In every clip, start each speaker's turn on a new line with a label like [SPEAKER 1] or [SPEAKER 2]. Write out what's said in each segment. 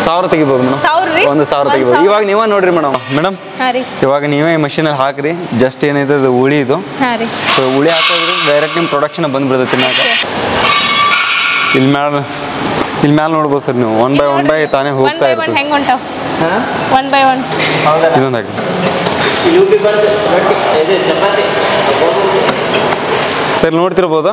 [SPEAKER 1] 1000 ತೆಗಿಬೋದು ಮೇಡಮ್. 1000 ತೆಗಿಬೋದು. ಇವಾಗ ನೀವೇ ನೋಡ್ರಿ ಮೇಡಮ್. ಇವಾಗ ನೀವೇ ಮಷೀನಲ್ಲಿ ಹಾಕ್ರಿ. ಜಸ್ಟ್ ಏನೈತೆ ಅದು ಉಳಿ ಇದು. ಸೊ ಉಳಿ ಹಾಕೋದ್ರಿ ಡೈರೆಕ್ಟ್ ನಿಮ್ಮ ಪ್ರೊಡಕ್ಷನ್ ಬಂದ್ಬಿಡ್ತೈತಿ ಮ್ಯಾಗ. ಇಲ್ಲಿ ಮ್ಯಾಲ ನೋಡ್ಬೋದು ಸರ್ ನೀವು. ಒನ್ ಬೈ ತಾನೇ ಹೋಗ್ತಾ ಇರ್ತೀವಿ. ಇದೊಂದು ಹಾಕಿ ಸರ್ ನೋಡ್ತಿರ್ಬೋದು.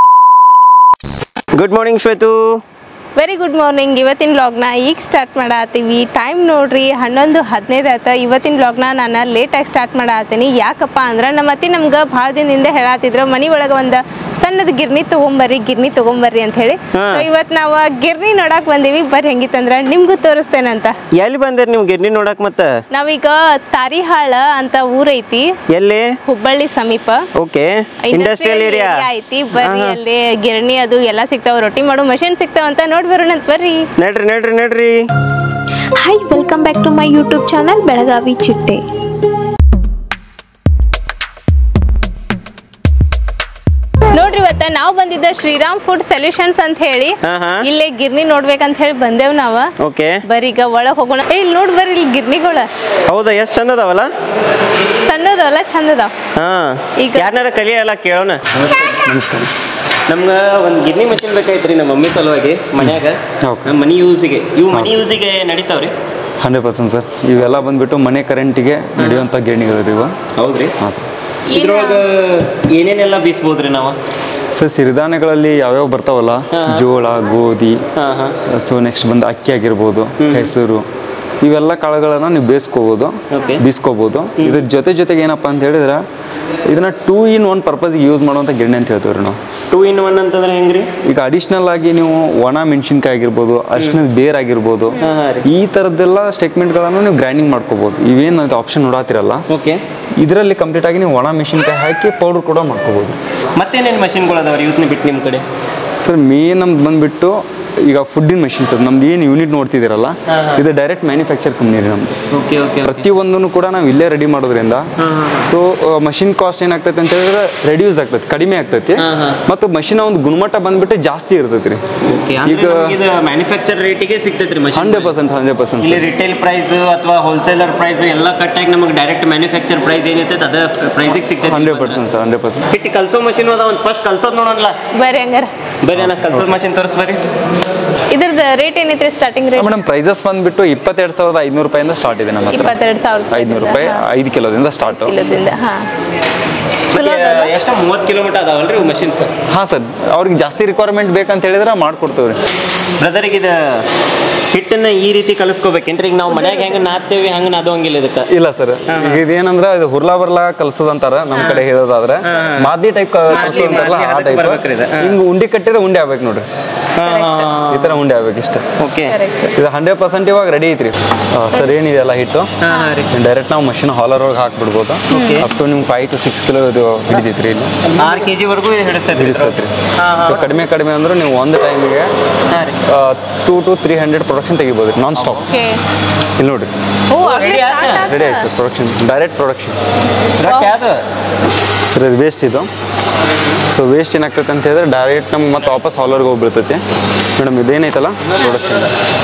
[SPEAKER 2] ಗುಡ್ ಮಾರ್ನಿಂಗ್ ಶ್ವೇತು.
[SPEAKER 3] Very good morning. ಇವತ್ತಿನ ವ್ಲಾಗ್ನ ಈಗ ಸ್ಟಾರ್ಟ್ ಮಾಡತ್ತೀವಿ. ಟೈಮ್ ನೋಡ್ರಿ 11:15 ಆಯ್ತು. ಇವತ್ತಿನ ವ್ಲಾಗ್ನ ನಾನು ಲೇಟಾಗಿ ಸ್ಟಾರ್ಟ್ ಮಾಡತ್ತೀನಿ. ಯಾಕಪ್ಪ ಅಂದ್ರೆ ನಮ್ಮ ಅತ್ತಿ ನಮ್ಗೆ ಭಾಳ ದಿನದಿಂದ ಹೇಳತ್ತಿದ್ರು ಮನೆ ಒಳಗೆ ಒಂದು ಸಣ್ಣದ ಗಿರ್ನಿ ತಗೊಂಬರ್ರಿ ಅಂತ ಹೇಳಿ. ಇವತ್ತು ನಾವು ಗಿರ್ನಿ ನೋಡಕ್ ಬಂದೀವಿ. ಬರ್ರಿ ಹೆಂಗಿತ್ತಂದ್ರ ನಿಮ್ಗೂ ತೋರಿಸ್ತೇನಂತ.
[SPEAKER 2] ಎಲ್ಲಿ ಬಂದಿರಿ ನೀವು ಗಿರ್ನಿ ನೋಡಕ್? ಮತ್ತೆ
[SPEAKER 3] ನಾವೀಗ ತಾರಿಹಾಳ ಅಂತ ಊರೈತಿ.
[SPEAKER 2] ಎಲ್ಲಿ?
[SPEAKER 3] ಹುಬ್ಬಳ್ಳಿ ಸಮೀಪ.
[SPEAKER 2] ಓಕೆ, ಇಂಡಸ್ಟ್ರಿಯಲ್ ಏರಿಯಾ
[SPEAKER 3] ಐತಿ. ಬರ್ರಿ ಅಲ್ಲಿ ಗಿರ್ನಿ ಅದು ಎಲ್ಲ ಸಿಗ್ತಾವ. ರೊಟ್ಟಿ ಮಾಡೋ ಮಷೀನ್ ಸಿಗ್ತಾವ ಅಂತ ನೋಡಿ ಬರೋಣಂತ ಬರ್ರಿ.
[SPEAKER 2] ನಡ್ರಿ.
[SPEAKER 4] Hi, welcome back to my YouTube channel Belagavi ಚಿಟ್ಟೆ.
[SPEAKER 3] ನೋಡ್ರಿ ಇವತ್ತ ನಾವು ಬಂದಿದ್ದ ಶ್ರೀರಾಮ್ ಫುಡ್ ಸೊಲ್ಯೂಷನ್ಸ್ ಅಂತ ಹೇಳಿ. ಇಲ್ಲೇ ಗಿರ್ನಿ ನೋಡ್ಬೇಕಂತ ಹೇಳಿ ಬಂದೇವ್ ನಾವ.
[SPEAKER 2] ಓಕೆ,
[SPEAKER 3] ಬರ್ರಿ ಈಗ ಒಳಗ್ ಹೋಗೋಣ. ಇಲ್ಲಿ ನೋಡ್ ಬರ್ರಿ, ಇಲ್ಲಿ ಗಿರ್ನಿಗಳ.
[SPEAKER 2] ಹೌದಾ? ಎಷ್ಟು ಚಂದ ಅದಾವಲ್ಲ?
[SPEAKER 3] ಸಣ್ಣದವಲ್ಲ, ಚಂದ ಅದಾವ.
[SPEAKER 2] ಈಗ ಯಾರನ್ನಾರ ಕಲಿಯಲ್ಲ ಕೇಳೋಣ. ನಮ್ಗೆ ಒಂದು ಗಿರ್ನಿ ಮಷೀನ್ ಬೇಕಾಯ್ತ್ರಿ ನಮ್ಮ ಮಮ್ಮಿ ಸಲುವಾಗಿ ಮನ್ಯಾಗ. ನಮ್ಮ ಮನಿ ಯೂಸಿಗೆ ನಡೀತಾವ್ರಿ?
[SPEAKER 1] 100% ಸರ್. ಇವೆಲ್ಲ ಬಂದ್ಬಿಟ್ಟು ಮನೆ ಕರೆಂಟಿಗೆ ನಡೆಯುವಂಥ ಗಿರಣಿಗಳು ಇವು.
[SPEAKER 2] ಹೌದ್ರಿ? ಹಾಂ ಸರ್. ಇದ್ರೊಳಗೆ ಏನೇನೆಲ್ಲ ಬೀಸ್ಬೋದ್ರಿ ನಾವು?
[SPEAKER 1] ಸರ್ ಸಿರಿಧಾನ್ಯಗಳಲ್ಲಿ ಯಾವ್ಯಾವ ಬರ್ತಾವಲ್ಲ, ಜೋಳ, ಗೋಧಿ, ಸೊ ನೆಕ್ಸ್ಟ್ ಬಂದು ಅಕ್ಕಿ ಆಗಿರ್ಬೋದು, ಹೆಸರು, ಇವೆಲ್ಲ ಕಾಳುಗಳನ್ನ ನೀವು ಬೀಸ್ಕೋಬೋದು. ಇದ್ರ ಜೊತೆಗೆ ಏನಪ್ಪಾ ಅಂತ ಹೇಳಿದ್ರೆ ಇದನ್ನ 2 in 1 ಪರ್ಪಸ್ಗೆ ಯೂಸ್ ಮಾಡುವಂಥ ಗಿರಣಿ ಅಂತ ಹೇಳ್ತೀವಿ ನಾವು.
[SPEAKER 2] 2 in 1 ಅಂತಂದ್ರೆ ಹೆಂಗ್ರಿ? ಈಗ
[SPEAKER 1] ಅಡಿಷನಲ್ ಆಗಿ ನೀವು ಒಣ ಮೆಣಸಿನ್ಕಾಯಿ ಆಗಿರ್ಬೋದು, ಅರಿಶಿಣದ ಬೇರ್ ಆಗಿರ್ಬೋದು, ಈ ಥರದ್ದೆಲ್ಲ ಸ್ಟೇಟ್ಮೆಂಟ್ಗಳನ್ನು ನೀವು ಗ್ರೈಂಡಿಂಗ್ ಮಾಡ್ಕೋಬೋದು. ಇವೇನು ಆಪ್ಷನ್ ನೋಡಾತಿರಲ್ಲ, ಇದರಲ್ಲಿ ಕಂಪ್ಲೀಟ್ ಆಗಿ ನೀವು ಒಣ ಮೆಣಸಿನ್ಕಾಯಿ ಹಾಕಿ ಪೌಡರ್ ಕೂಡ ಮಾಡ್ಕೋಬೋದು.
[SPEAKER 2] ಮತ್ತೇನೇನು ಮಷಿನ್ಗಳು ಅದಾವ್ರಿ ಇವತ್ತು ಬಿಟ್ಟು ನಿಮ್ಮ ಕಡೆ?
[SPEAKER 1] ಸರ್ ಮೇನ್ ನಮ್ದು ಬಂದ್ಬಿಟ್ಟು ಈಗ ಫುಡ್ಡಿನ ಮಷಿನ್ಸ್ ಅದು ನಮ್ದು ಏನು ಯೂನಿಟ್ ನೋಡ್ತಿದ್ದೀರಲ್ಲ, ಇದು ಡೈರೆಕ್ಟ್ ಮ್ಯಾನುಫ್ಯಾಕ್ಚರ್ ಕಂಪ್ನಿ ರೀ ನಮ್ದು. ಪ್ರತಿಯೊಂದನ್ನು ಕೂಡ ನಾವು ಇಲ್ಲೇ ರೆಡಿ ಮಾಡೋದ್ರಿಂದ ಸೊ ಮಷಿನ್ ಕಾಸ್ಟ್ ಏನಾಗ್ತೈತೆ ಅಂತ ಹೇಳಿದ್ರೆ ರೆಡ್ಯೂಸ್ ಆಗ್ತೈತಿ, ಕಡಿಮೆ ಆಗ್ತೈತಿ. ಮತ್ತು ಮಷಿನ್ ಒಂದು ಗುಣಮಟ್ಟ ಬಂದ್ಬಿಟ್ಟು ಜಾಸ್ತಿ ಇರ್ತೈತಿ ರೀ.
[SPEAKER 2] ಈಗ ಮ್ಯಾನುಫ್ಯಾಕ್ಚರ್ ರೇಟಿಗೆ ಸಿಗ್ತೈತ್ರಿ ಮಷಿನ್?
[SPEAKER 1] 100%.
[SPEAKER 2] ಇಲ್ಲಿ ರಿಟೇಲ್ ಪ್ರೈಸ್ ಅಥವಾ ಹೋಲ್ಸೇಲರ್ ಪ್ರೈಸ್ ಎಲ್ಲ ಕಟ್ಟಾಗಿ ನಮಗೆ ಡೈರೆಕ್ಟ್ ಮ್ಯಾನುಫ್ಯಾಕ್ಚರ್ ಪ್ರೈಸ್ ಏನೈತೆ ಅದ ಪ್ರೈಸಿಗೆ ಸಿಗ್ತೈತೆ.
[SPEAKER 1] 100% ಸರ್, 100%.
[SPEAKER 2] ಹಿಟ್ಟು ಕಲ್ಸೋ ಮಷಿನ್ ಅದ. ಒಂದು ಫಸ್ಟ್ ಕಲ್ಸೋದು ನೋಡೋಣ. ಬರ್ರಿ ಅಣ್ಣ, ಕಲ್ಸೋದು ಮಷಿನ್ ತೋರಿಸ್ ಬರ್ರಿ.
[SPEAKER 3] ಇದ್ರದ್ದು ರೇಟ್ ಏನೈತ್ರಿ ಸ್ಟಾರ್ಟಿಂಗ್ ರೇಟ್?
[SPEAKER 1] ಮೇಡಮ್ ಪ್ರೈಸಸ್ ಬಂದ್ಬಿಟ್ಟು 22,500 ರೂಪಾಯಿಂದ ಸ್ಟಾರ್ಟ್ ಇದೆ ನಮ್ಮ ಹತ್ರ.
[SPEAKER 3] 22,500
[SPEAKER 1] ರೂಪಾಯಿ 5 ಕಿಲೋದಿಂದ ಸ್ಟಾರ್ಟ್.
[SPEAKER 2] ಎಷ್ಟು 30 ಕಿಲೋಮೀಟರ್ ಅದಾವಲ್ರಿ ಮಷಿನ್ಸ್?
[SPEAKER 1] ಹಾಂ ಸರ್, ಅವ್ರಿಗೆ ಜಾಸ್ತಿ ರಿಕ್ವೈರ್ಮೆಂಟ್ ಬೇಕಂತ ಹೇಳಿದ್ರೆ ಮಾಡ್ಕೊಡ್ತೇವೆ ರೀ.
[SPEAKER 2] ಬ್ರದರಿಗೆ ಇದು ಹಿಟ್ಟನ್ನ ಈ ರೀತಿ ಕಲಿಸ್ಕೋಬೇಕೇನ್ರಿ? ಈಗ ನಾವು ಮನ್ಯಾಗ ಹೆಂಗೆ ನಾದ್ತೇವಿ ಹಂಗೆ ನಾದೋಂಗಿಲ್ಲ ಇದಕ್ಕೆ?
[SPEAKER 1] ಇಲ್ಲ ಸರ್, ಇದೇನಂದ್ರೆ ಇದು ಹುರ್ಲಾ ಬರ್ಲಾ ಕಲ್ಸೋದಂತಾರ ನಮ್ಮ ಕಡೆ ಹೇಳೋದಾದ್ರೆ. ಮಾದಿ ಟೈಪ್ ಕಲ್ಸೋದಂತಾರಲ್ಲ ಆ ಟೈಪ್. ಹಿಂಗೆ ಉಂಡಿ ಕಟ್ಟಿದ್ರೆ ಉಂಡೆ ಆಗ್ಬೇಕು ನೋಡ್ರಿ, ಈ ತರ ಉಂಡೆ ಆಗ್ಬೇಕು ಇಷ್ಟ.
[SPEAKER 2] ಓಕೆ,
[SPEAKER 1] ಇದು 100% ಇವಾಗ ರೆಡಿ ಐತ್ರಿ ಸರ್. ಏನಿದೆಲ್ಲ ಹಿಟ್ಟು ಡೈರೆಕ್ಟ್ ನಾವು ಮಷಿನ್ ಹಾಲರ್ ಒಳಗೆ ಹಾಕ್ಬಿಡ್ಬೋದು. ಅಪ್ ಟು ನಿಮ್ಗೆ 5 to 6 ಕಿಲೋ ಇದು ಹಿಡಿದೈತ್ರಿ. ಇಲ್ಲಿ
[SPEAKER 2] 6 kg ವರೆಗೂ ಹಿಡಿಸ್ತೈತ್ರಿ.
[SPEAKER 1] ಸೊ ಕಡಿಮೆ ಅಂದ್ರೆ ನೀವು ಒಂದು ಟೈಮಿಗೆ 200 to 300 ಪ್ರೊಡಕ್ಷನ್ ತೆಗಿಬೋದು ನಾನ್ ಸ್ಟಾಪ್. ಇಲ್ಲಿ ನೋಡ್ರಿ, ರೆಡಿ ಆಯ್ತು sir production, direct production. Sir ಇದು ವೇಸ್ಟ್ ಇದು. ಸೊ ವೇಸ್ಟ್ ಏನಾಗ್ತೈತೆ ಅಂತ ಹೇಳಿದ್ರೆ ಡೈರೆಕ್ಟ್ ನಮ್ಗೆ ಮತ್ತೆ ವಾಪಸ್ ಹಾಲರ್ಗೆ ಹೋಗ್ಬಿಡ್ತೈತಿ. Madam ಇದೇನೈತಲ್ಲ production.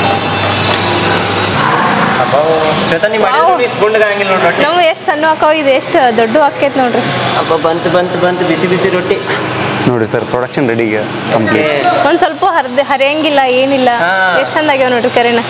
[SPEAKER 3] ನಾವು ಎಷ್ಟು ಸಣ್ಣ ಹಾಕೋ, ಇದು ಎಷ್ಟು ದೊಡ್ಡ ಹಾಕೈತೆ ನೋಡ್ರಿ.
[SPEAKER 2] ಬಂತು ಬಿಸಿ ರೊಟ್ಟಿ
[SPEAKER 1] ನೋಡಿ ಸರ್. Production ರೆಡಿಗೆ complete.
[SPEAKER 3] ಒಂದ್ ಸ್ವಲ್ಪ ಹರಿಯಂಗಿಲ್ಲ, ಏನಿಲ್ಲ. ಎಷ್ಟು ಚಂದ ಆಗ್ಯಾವ ನೋಡ್ರಿ ಕರೆನ.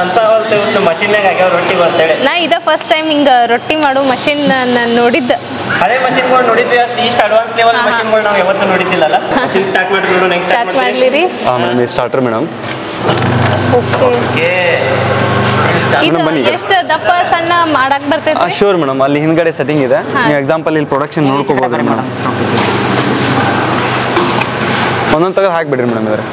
[SPEAKER 3] ನಾ ಇದ ಫಸ್ಟ್ ಟೈಮ್ ಹಿಂಗ ರೊಟ್ಟಿ ಮಾಡೋ ಮಷಿನ್ ನಾನು ನೋಡಿದ್ದ.
[SPEAKER 2] ಹಳೆ ಮಷಿನ್ಗಳು ನೋಡಿದ್ವಿ, ಅಷ್ಟು ಇಷ್ಟು ಅಡ್ವಾನ್ಸ್ ಲೆವೆಲ್ ಮಷಿನ್ಗಳು ನಾವು ಯಾವತ್ತೂ ನೋಡಿದ್ದಿಲ್ಲಲ್ಲ. ಮಷಿನ್ ಸ್ಟಾರ್ಟ್ ಮಾಡಿ ನೋಡು. ನೆಕ್ಸ್ಟ್
[SPEAKER 3] ಸ್ಟಾರ್ಟ್ ಮಾಡ್ಲಿರಿ.
[SPEAKER 1] ಮೇಡಮ್ ಈ ಸ್ಟಾರ್ಟರ್ ಮೇಡಮ್.
[SPEAKER 2] ಓಕೆ,
[SPEAKER 3] ಎಷ್ಟು ದಪ್ಪ ಸಣ್ಣ ಮಾಡಕ್ ಬರ್ತೈತಿ?
[SPEAKER 1] ಶೋರ್ ಮೇಡಮ್, ಅಲ್ಲಿ ಹಿಂದ್ಗಡೆ ಸೆಟ್ಟಿಂಗ್ ಇದೆ. ನೀವು ಎಕ್ಸಾಂಪಲ್ ಇಲ್ಲಿ ಪ್ರೊಡಕ್ಷನ್ ನೋಡ್ಕೋಬಹುದು ಮೇಡಮ್. ಒಂದೊಂದು ತೆಗೆದು ಹಾಕ್ಬಿಡ್ರಿ ಮೇಡಮ್. ಇದ್ರೆ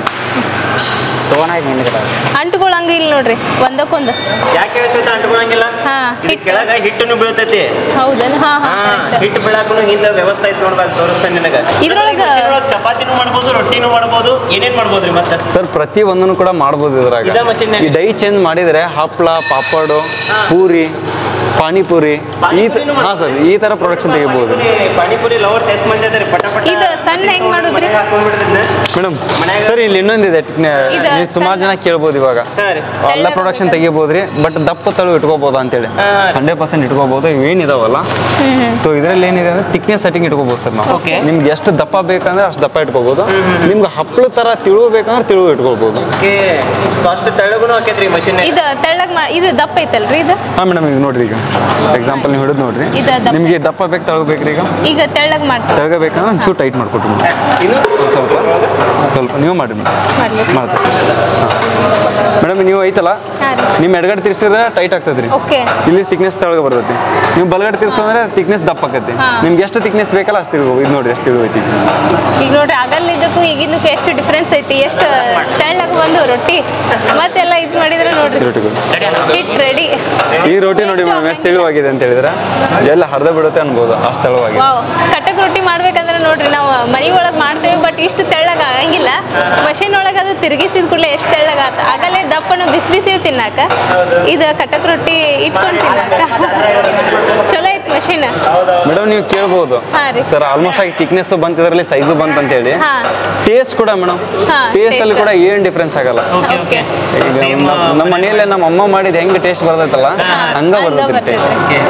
[SPEAKER 3] ಅಂಟುಗಳಂಗ ಇಲ್ಲ ನೋಡ್ರಿ ಒಂದಕ್ಕೊಂದು.
[SPEAKER 2] ಯಾಕೆ ಅಂಟುಗಳಂಗಿಲ್ಲ? ಕೆಳಗ ಹಿಟ್ಟನ್ನು ಬೀಳ್ತೈತಿ.
[SPEAKER 3] ಹೌದನ್?
[SPEAKER 2] ಹಿಟ್ಟು ಬೀಳಾಕನು ಹಿಂದ ವ್ಯವಸ್ಥೆ ಐತಿ ನೋಡ್ಬಾರ್ದು, ತೋರಿಸ್ತೇನೆ ನಿನಗೆ. ಇದ್ರೊಳಗೆ ಚಪಾತಿನೂ ಮಾಡ್ಬೋದು, ರೊಟ್ಟಿನೂ ಮಾಡ್ಬೋದು, ಏನೇನ್ ಮಾಡ್ಬೋದ್ರಿ ಮತ್ತೆ?
[SPEAKER 1] ಸರ್ ಪ್ರತಿ ಒಂದನ್ನು ಕೂಡ ಮಾಡ್ಬೋದು ಇದ್ರಾಗ. ಈ ಡೈ ಚೇಂಜ್ ಮಾಡಿದ್ರೆ ಹಪ್ಪಳ, ಪಾಪಡು, ಪೂರಿ ಪಾನಿಪುರಿ ಹಾಂ ಸರ್ ಈ ಥರ ಪ್ರೊಡಕ್ಷನ್ ತೆಗಿಬೋದು.
[SPEAKER 2] ಪಾನಿಪುರಿ ಲವರ್ಸ್ ಎಷ್ಟು ಮಂದಿ ಇದ್ದಾರೆ? ಪಟ ಪಟ
[SPEAKER 3] ಇದು ಸಣ್ಣ ಹೆಂಗ್ ಮಾಡುದ್ರಿ?
[SPEAKER 1] ಮೇಡಮ್ ಸರ್ ಇಲ್ಲಿ ಇನ್ನೊಂದಿದೆ, ನೀವು ಸುಮಾರು ಜನ ಕೇಳ್ಬೋದು ಇವಾಗ ಎಲ್ಲ ಪ್ರೊಡಕ್ಷನ್ ತೆಗಿಬೋದ್ರಿ, ಬಟ್ ದಪ್ಪ ತಳು ಇಟ್ಕೋಬೋದು ಅಂತೇಳಿ 100% ಇಟ್ಕೋಬೋದು. ಇವೇನಿದಾವಲ್ಲ ಸೊ ಇದರಲ್ಲಿ ಏನಿದೆ ಅಂದ್ರೆ ಥಿಕ್ನೆಸ್ ಸೆಟ್ಟಿಂಗ್ ಇಟ್ಕೋಬೋದು ಸರ್ ನಾವು. ನಿಮ್ಗೆ ಎಷ್ಟು ದಪ್ಪ ಬೇಕಂದ್ರೆ ಅಷ್ಟು ದಪ್ಪ ಇಟ್ಕೋಬೋದು, ನಿಮ್ಗೆ ಹಪ್ಪಳ ಥರ ತಿಳು ಬೇಕಂದ್ರೆ ತಿಳು ಇಟ್ಕೊಳ್ಬೋದು.
[SPEAKER 2] ಸೊ ಅಷ್ಟು ತೆಳ್ಳಗೂ ಹಾಕೈತ್ರಿ ಮಷಿನ್.
[SPEAKER 3] ಇದು ತೆಳ್ಳಗ್ ಇದು ದಪ್ಪ ಐತಲ್ರಿ ಇದು?
[SPEAKER 1] ಹಾಂ ಮೇಡಮ್ ಈಗ ನೋಡ್ರಿ, ಈಗ ಎಕ್ಸಾಂಪಲ್ ನೀವು ಹಿಡಿದು ನೋಡ್ರಿ, ನಿಮಗೆ ದಪ್ಪ ಬೇಕು ತಳಗಬೇಕ್ರಿ, ಈಗ
[SPEAKER 3] ತೆಳ್ಳಗ್ ಮಾಡ್ತೀವಿ.
[SPEAKER 1] ತೆಳಗಬೇಕಂದ್ರೆ ಒಂಚೂರು ಟೈಟ್ ಮಾಡ್ಕೊಟ್ರಿ ಸ್ವಲ್ಪ ನೀವು ಮಾಡಿ ಮಾಡ್ತೀವಿ. ಮೇಡಮ್ ನೀವು ಐತಲ್ಲ ನಿಮ್ಮ ಎಡಗಡೆ ತಿರ್ಸಿದ್ರೆ ಟೈಟ್ ಆಗ್ತದ್ರಿ, ಇಲ್ಲಿ ಥಿಕ್ನೆಸ್ ತೆಳಗ ಬರ್ತೈತಿ. ನೀವು ಬಲಗಡೆ ತಿರ್ಸೋದ್ರೆ ಥಿಕ್ನೆಸ್ ದಪ್ಪ ಆಕತಿ. ನಿಮ್ಗೆ ಎಷ್ಟು ಥಿಕ್ನೆಸ್ ಬೇಕಲ್ಲ ಅಷ್ಟು ತಿರ್ಬೇಕು. ಇದು ನೋಡ್ರಿ ಎಷ್ಟು ತಿಳುವೈತಿ.
[SPEAKER 3] ಈಗ ನೋಡ್ರಿ ಆಗಲ್ಲಿದ್ದಕ್ಕೂ ಈಗಿದ್ದಕ್ಕೂ ಎಷ್ಟು ಡಿಫ್ರೆನ್ಸ್ ಐತಿ, ಎಷ್ಟು ತೆಳ್ಳಗ್ ಬಂದು ರೊಟ್ಟಿ ಮತ್ತೆಲ್ಲ ಇದು ಮಾಡಿದ್ರೆ ನೋಡ್ರಿ ಹಿಟ್ ರೆಡಿ.
[SPEAKER 1] ಈ ರೊಟ್ಟಿ ನೋಡಿ ಮೇಡಮ್ ಎಷ್ಟು ತೆಳುವಾಗಿದೆ ಅಂತ ಹೇಳಿದ್ರೆ ಎಲ್ಲ ಹರಿದ ಬಿಡುತ್ತೆ ಅನ್ಬೋದು, ಅಷ್ಟು ತೆಳುವಾಗಿದೆ.
[SPEAKER 3] ಕಟಕ್ ರೊಟ್ಟಿ ಮಾಡ್ಬೇಕಂದ್ರೆ ನೋಡ್ರಿ ನಾವು ಮನೆ ಒಳಗೆ ಮಾಡ್ತೇವೆ, ಬಟ್ ಇಷ್ಟು ತೆಳ್ಳಗ ಆಗಂಗಿಲ್ಲ. ಮಷೀನ್ ಒಳಗೆ ಅದು ತಿರುಗಿಸಿದ ಕೂಡಲೇ ಎಷ್ಟು ತೆಳ್ಳಗ ಆತ. ಆಗಲೇ ದಪ್ಪನು ಬಿಸಿ ಬಿಸಿ ತಿನ್ನಾಕ, ಇದು ಕಟಕ್ ರೊಟ್ಟಿ ಇಟ್ಕೊಂಡು ತಿನ್ನಾಕ ಚಲೋ ಐತಿ ಮಷೀನ್.
[SPEAKER 1] ಮೇಡಮ್ ನೀವು ಕೇಳ್ಬೋದು ಸರ್ ಆಲ್ಮೋಸ್ಟ್ ಆಗಿ ಥಿಕ್ನೆಸ್ ಬಂತ, ಇದರಲ್ಲಿ ಸೈಜು ಬಂತ ಅಂತ ಹೇಳಿ. ಟೇಸ್ಟ್ ಕೂಡ ಮೇಡಮ್, ಟೇಸ್ಟ್ ಅಲ್ಲಿ ಕೂಡ ಏನ್ ಡಿಫ್ರೆನ್ಸ್ ಆಗಲ್ಲ. ನಮ್ಮ ಮನೆಯಲ್ಲೇ ನಮ್ಮ ಅಮ್ಮ ಮಾಡಿದ ಹೆಂಗ್ ಟೇಸ್ಟ್ ಬರ್ತೈತಲ್ಲ ಹಂಗ ಬರ್ತೈತಿ ಟೇಸ್ಟ್.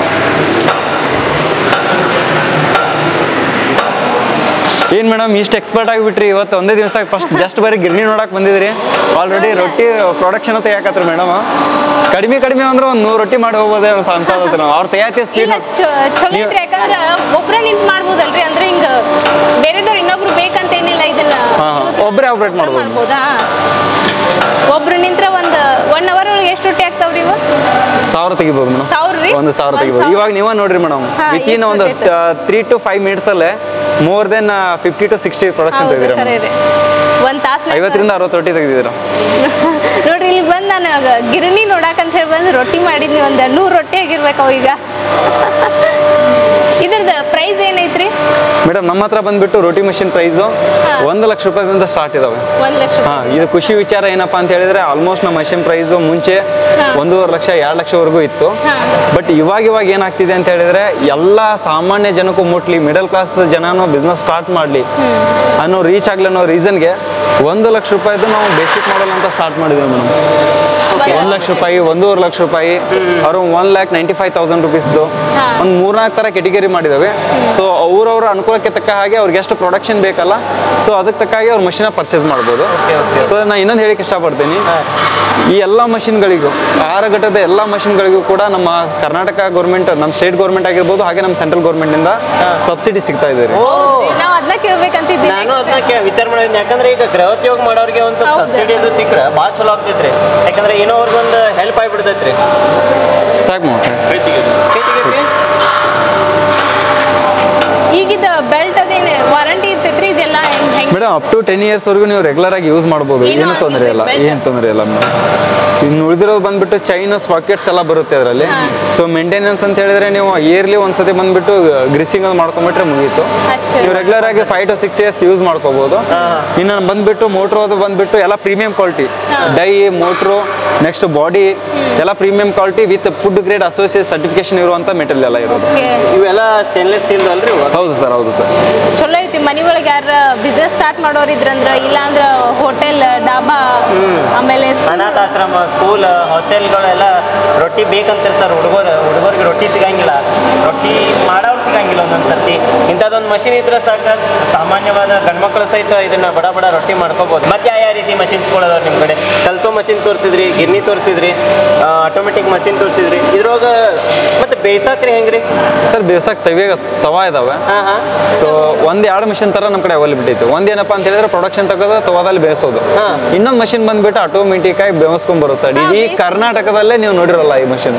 [SPEAKER 1] ಏನ್ ಮೇಡಮ್ ಇಷ್ಟು ಎಕ್ಸ್ಪರ್ಟ್ ಆಗಿಬಿಟ್ರಿ ಇವತ್ತು ಒಂದೇ ದಿವಸ? ಫಸ್ಟ್ ಜಸ್ಟ್ ಬರೀ ಗಿರಣಿ ನೋಡಕ್ ಬಂದಿದ್ರಿ, ಆಲ್ರೆಡಿ ರೊಟ್ಟಿ ಪ್ರೊಡಕ್ಷನ್ ತೆಗಿಯಾಕತ್ರಿ ಮೇಡಮ್. ಕಡಿಮೆ ಅಂದ್ರೆ ಒಂದು 100 ರೊಟ್ಟಿ ಮಾಡಿ ಹೋಗ್ಬೋದೇ ಅನ್ಸಾದತ್ರಿ ನಾವು. ಅವ್ರು ತೆಗಿಯತಿ ಸ್ಪೀಡ್
[SPEAKER 3] ಚಲೋ ಐತ್ರಿ, ಯಾಕಂದ್ರೆ ಒಬ್ರ ನಿಂತ್ ಮಾಡ್ಬೋದಲ್ರಿ, ಅಂದ್ರೆ ಹಿಂಗ ಬೇರೆದವ್ರು ಇನ್ನೊಬ್ರು ಬೇಕಂತ ಏನಿಲ್ಲ, ಇದನ್ನ
[SPEAKER 1] ಒಬ್ಬರೇ ಆಪರೇಟ್ ಮಾಡ್ಬೋದಾ?
[SPEAKER 3] ಒಬ್ರು ನಿಂತ್ರ ಒಂದು 1 ಅವರ್ ಒಳಗೆ ಎಷ್ಟು ರೊಟ್ಟಿ ಆಗ್ತಾವ್ರಿ?
[SPEAKER 1] 1000 ತೆಗಿಬೋದು ಮೇಡಮ್, 1000 ತೆಗಿಬೋದು. ಇವಾಗ ನೀವ ನೋಡ್ರಿ ಮೇಡಮ್, ವಿತಿನ್ ಒಂದು 3 to 5 minutes ಅಲ್ಲೇ ಮೋರ್ ದೆನ್ 50 to 60 ಪ್ರೊಡಕ್ಷನ್ ತೆಗೆದಿರ.
[SPEAKER 3] 1 ತಾಸು
[SPEAKER 1] 50 ರಿಂದ 60 ರೊಟ್ಟಿ ತೆಗೆದಿರ
[SPEAKER 3] ನೋಡ್ರಿ. ಇಲ್ಲಿ ಬಂದು ನಾನು ಗಿರಣಿ ನೋಡಾಕಂತ ಹೇಳಿ ಬಂದು ರೊಟ್ಟಿ ಮಾಡಿದ್ನಿ, ಒಂದು 100 ರೊಟ್ಟಿ ಆಗಿರ್ಬೇಕು ಅವ. ಈಗ ಇದ್ರದ್ದು ಪ್ರೈಸ್ ಏನೈತ್ರಿ
[SPEAKER 1] ಮೇಡಮ್? ನಮ್ಮ ಹತ್ರ ಬಂದ್ಬಿಟ್ಟು ರೋಟಿ ಮಷಿನ್ ಪ್ರೈಸ್ 1 ಲಕ್ಷ ರೂಪಾಯಿಂದ ಸ್ಟಾರ್ಟ್ ಇದಾವೆ.
[SPEAKER 3] 1 ಲಕ್ಷ.
[SPEAKER 1] ಇದು ಖುಷಿ ವಿಚಾರ ಏನಪ್ಪಾ ಅಂತ ಹೇಳಿದ್ರೆ ಆಲ್ಮೋಸ್ಟ್ ನಮ್ಮ ಮಷಿನ್ ಪ್ರೈಸ್ ಮುಂಚೆ 1.5 ಲಕ್ಷ 2 ಲಕ್ಷವರೆಗೂ ಇತ್ತು. ಬಟ್ ಇವಾಗ ಏನಾಗ್ತಿದೆ ಅಂತ ಹೇಳಿದ್ರೆ ಎಲ್ಲ ಸಾಮಾನ್ಯ ಜನಕ್ಕೂ ಮುಟ್ಲಿ, ಮಿಡಲ್ ಕ್ಲಾಸ್ ಜನನು ಬಿಸ್ನೆಸ್ ಸ್ಟಾರ್ಟ್ ಮಾಡ್ಲಿ ಅನ್ನೋ ರೀಚ್ ಆಗ್ಲಿ ಅನ್ನೋ ರೀಸನ್ಗೆ 1 ಲಕ್ಷ ರೂಪಾಯಿದು ನಾವು ಬೇಸಿಕ್ ಮಾಡಲ್ ಅಂತ ಸ್ಟಾರ್ಟ್ ಮಾಡಿದ್ವಿ ಮೇಡಮ್. 1 ಲಕ್ಷ ರೂಪಾಯಿ, 1.5 ಲಕ್ಷ ರೂಪಾಯಿ, ಅವರು 1,95,000 ರುಪೀಸ್ದು ಒಂದು 3-4 ತರ ಕೆಟಗರಿ ಮಾಡಿದಾವೆ. ಸೊ ಅವ್ರವ್ರ ಅನುಕೂಲಕ್ಕೆ ತಕ್ಕ ಹಾಗೆ ಅವ್ರಿಗೆ ಎಷ್ಟು ಪ್ರೊಡಕ್ಷನ್ ಬೇಕಲ್ಲ, ಸೊ ಅದಕ್ಕೆ ತಕ್ಕ ಹಾಗೆ ಅವ್ರ ಮಷಿನ ಪರ್ಚೇಸ್ ಮಾಡ್ಬೋದು. ಸೊ ನಾನು ಇನ್ನೊಂದು ಹೇಳಿಕ್ಕೆ ಇಷ್ಟಪಡ್ತೀನಿ, ಈ ಎಲ್ಲ ಮಷಿನ್ಗಳಿಗೂ 6 ಘಟ್ಟದ ಎಲ್ಲ ಮಷಿನ್ಗಳಿಗೂ ಕೂಡ ನಮ್ಮ ಕರ್ನಾಟಕ ಗೌರ್ಮೆಂಟ್, ನಮ್ಮ ಸ್ಟೇಟ್ ಗೌರ್ಮೆಂಟ್ ಆಗಿರ್ಬೋದು, ಹಾಗೆ ನಮ್ಮ ಸೆಂಟ್ರಲ್ ಗೌರ್ಮೆಂಟ್ ಇಂದ ಸಬ್ಸಿಡಿ ಸಿಗ್ತಾ ಇದೆ.
[SPEAKER 3] ನಾನು
[SPEAKER 2] ಅದನ್ನ ವಿಚಾರ ಮಾಡಿದ್ನಿ, ಯಾಕಂದ್ರೆ ಈಗ ಗೃಹೋದ್ಯೋಗ ಮಾಡೋರಿಗೆ ಒಂದ್ ಸ್ವಲ್ಪ ಸಬ್ಸಿಡಿ ಅದು ಸಿಕ್ಕರೆ ಭಾಳ ಚಲೋ ಆಗ್ತೈತ್ರಿ. ಯಾಕಂದ್ರೆ ಏನೋ ಅವ್ರಿಗೊಂದು ಹೆಲ್ಪ್ ಆಗಿಬಿಡ್ತೈತ್ರಿ.
[SPEAKER 1] ಸಾಕು
[SPEAKER 3] ಈಗಿದ ಬೆಲ್ಟ್ ಅದೇನು ವಾರಂಟಿ ಇರ್ತೈತ್ರಿ ಇದೆಲ್ಲ?
[SPEAKER 1] ಮೇಡಮ್ ಅಪ್ ಟು 10 years ವರೆಗೂ ನೀವು ರೆಗ್ಯುಲರ್ ಆಗಿ ಯೂಸ್ ಮಾಡ್ಬೋದು, ಏನು ತೊಂದರೆ ಇಲ್ಲ, ಏನು ತೊಂದರೆ ಇಲ್ಲ ಮೇಡಮ್. ಇನ್ನು ಉಳಿದಿರೋದು ಬಂದ್ಬಿಟ್ಟು ಚೈನ್ ಸ್ಪಾಕೆಟ್ಸ್ ಎಲ್ಲ ಬರುತ್ತೆ ಅದರಲ್ಲಿ. ಸೊ ಮೇಂಟೆನೆನ್ಸ್ ಅಂತ ಹೇಳಿದ್ರೆ ನೀವು ಇಯರ್ಲಿ ಒಂದ್ಸತಿ ಬಂದ್ಬಿಟ್ಟು ಗ್ರೀಸಿಂಗ್ ಅದು ಮಾಡ್ಕೊಂಡ್ಬಿಟ್ರೆ ಮುಗೀತು. ನೀವು ರೆಗ್ಯುಲರ್ ಆಗಿ 5 to 6 years ಯೂಸ್ ಮಾಡ್ಕೋಬಹುದು. ಇನ್ನು ಬಂದ್ಬಿಟ್ಟು ಮೋಟ್ರು ಅದು ಬಂದ್ಬಿಟ್ಟು ಎಲ್ಲ premium quality, die motor next body ಎಲ್ಲ premium quality with food grade associate certification ಇರುವಂತ ಮೆಟೀರಿಯಲ್ ಎಲ್ಲ ಇರೋದು.
[SPEAKER 2] ಇವೆಲ್ಲ ಸ್ಟೇನ್ಲೆಸ್ ಸ್ಟೀಲ್ ಅಲ್ರಿ?
[SPEAKER 1] ಹೌದು ಸರ್, ಹೌದು ಸರ್.
[SPEAKER 3] ಚಲೋ ಐತಿ. ಮನೆ ಒಳಗೆ ಯಾರ ಬಿಸ್ನೆಸ್ ಸ್ಟಾರ್ಟ್ ಮಾಡೋರು ಇದ್ರಂದ್ರ, ಇಲ್ಲ ಅಂದ್ರೆ ಹೋಟೆಲ್, ಡಾಬಾ, ಆಮೇಲೆ
[SPEAKER 2] ಅನಾಥಾಶ್ರಮ, ಸ್ಕೂಲ್, ಹಾಸ್ಟೆಲ್ಗಳೆಲ್ಲ ರೊಟ್ಟಿ ಬೇಕಂತಿರ್ತಾರೆ. ಹುಡುಗರಿಗೆ ರೊಟ್ಟಿ ಸಿಗಂಗಿಲ್ಲ, ರೊಟ್ಟಿ ಮಾಡೋರು ಸಿಗಂಗಿಲ್ಲ ಒಂದೊಂದು ಸರ್ತಿ. ಇಂಥದ್ದೊಂದು ಮಷಿನ್ ಇದ್ರೆ ಸಾಕ, ಸಾಮಾನ್ಯವಾದ ಗಂಡ್ಮಕ್ಳು ಸಹಿತ ಇದನ್ನ ಬಡ ರೊಟ್ಟಿ ಮಾಡ್ಕೋಬಹುದು. ಮತ್ತೆ ಯಾವ ರೀತಿ ಮಷಿನ್ಸ್ಗಳದಾವ ನಿಮ್ಮ ಕಡೆ? ಕಲ್ಸೋ ಮಷಿನ್ ತೋರಿಸಿದ್ರಿ, ಗಿರ್ನಿ ತೋರಿಸಿದ್ರಿ, ಆಟೋಮೆಟಿಕ್ ಮಷಿನ್ ತೋರಿಸಿದ್ರಿ. ಇದ್ರೊಳಗ ಮತ್ತೆ ಬೇಸಾಕ್ರಿ ಹೆಂಗ್ರಿ
[SPEAKER 1] ಸರ್? ಬೇಸಾಕ್ ತವಾ ಇದಾವೆ. ಸೊ 1-2 ಮಿಷಿನ್ ತರ ನಮ್ಮ ಕಡೆ ಅವೈಲೇಬಿಲಿಟಿ ಇತ್ತು. ಒಂದೇನಪ್ಪಾ ಅಂತ ಹೇಳಿದ್ರೆ ಪ್ರೊಡಕ್ಷನ್ ತಗೋದು ತವಾದಲ್ಲಿ ಬೇಯಿಸೋದು. ಇನ್ನೊಂದು ಮಷಿನ್ ಬಂದ್ಬಿಟ್ಟು ಆಟೋಮೆಟಿಕ್ ಆಗಿ ಬೇಯಿಸ್ಕೊಂಡ್ ಬರೋದು ಸರ್. ಇಡೀ ಕರ್ನಾಟಕದಲ್ಲೇ ನೀವು ನೋಡಿರಲ್ಲ ಈ ಮಷಿನ್.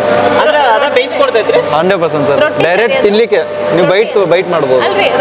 [SPEAKER 1] 100% ಸರ್. ಡೈರೆಕ್ಟ್ ತಿನ್ಲಿಕ್ಕೆ ನೀವು ಬೈಟ್ ಮಾಡ್ಬೋದು.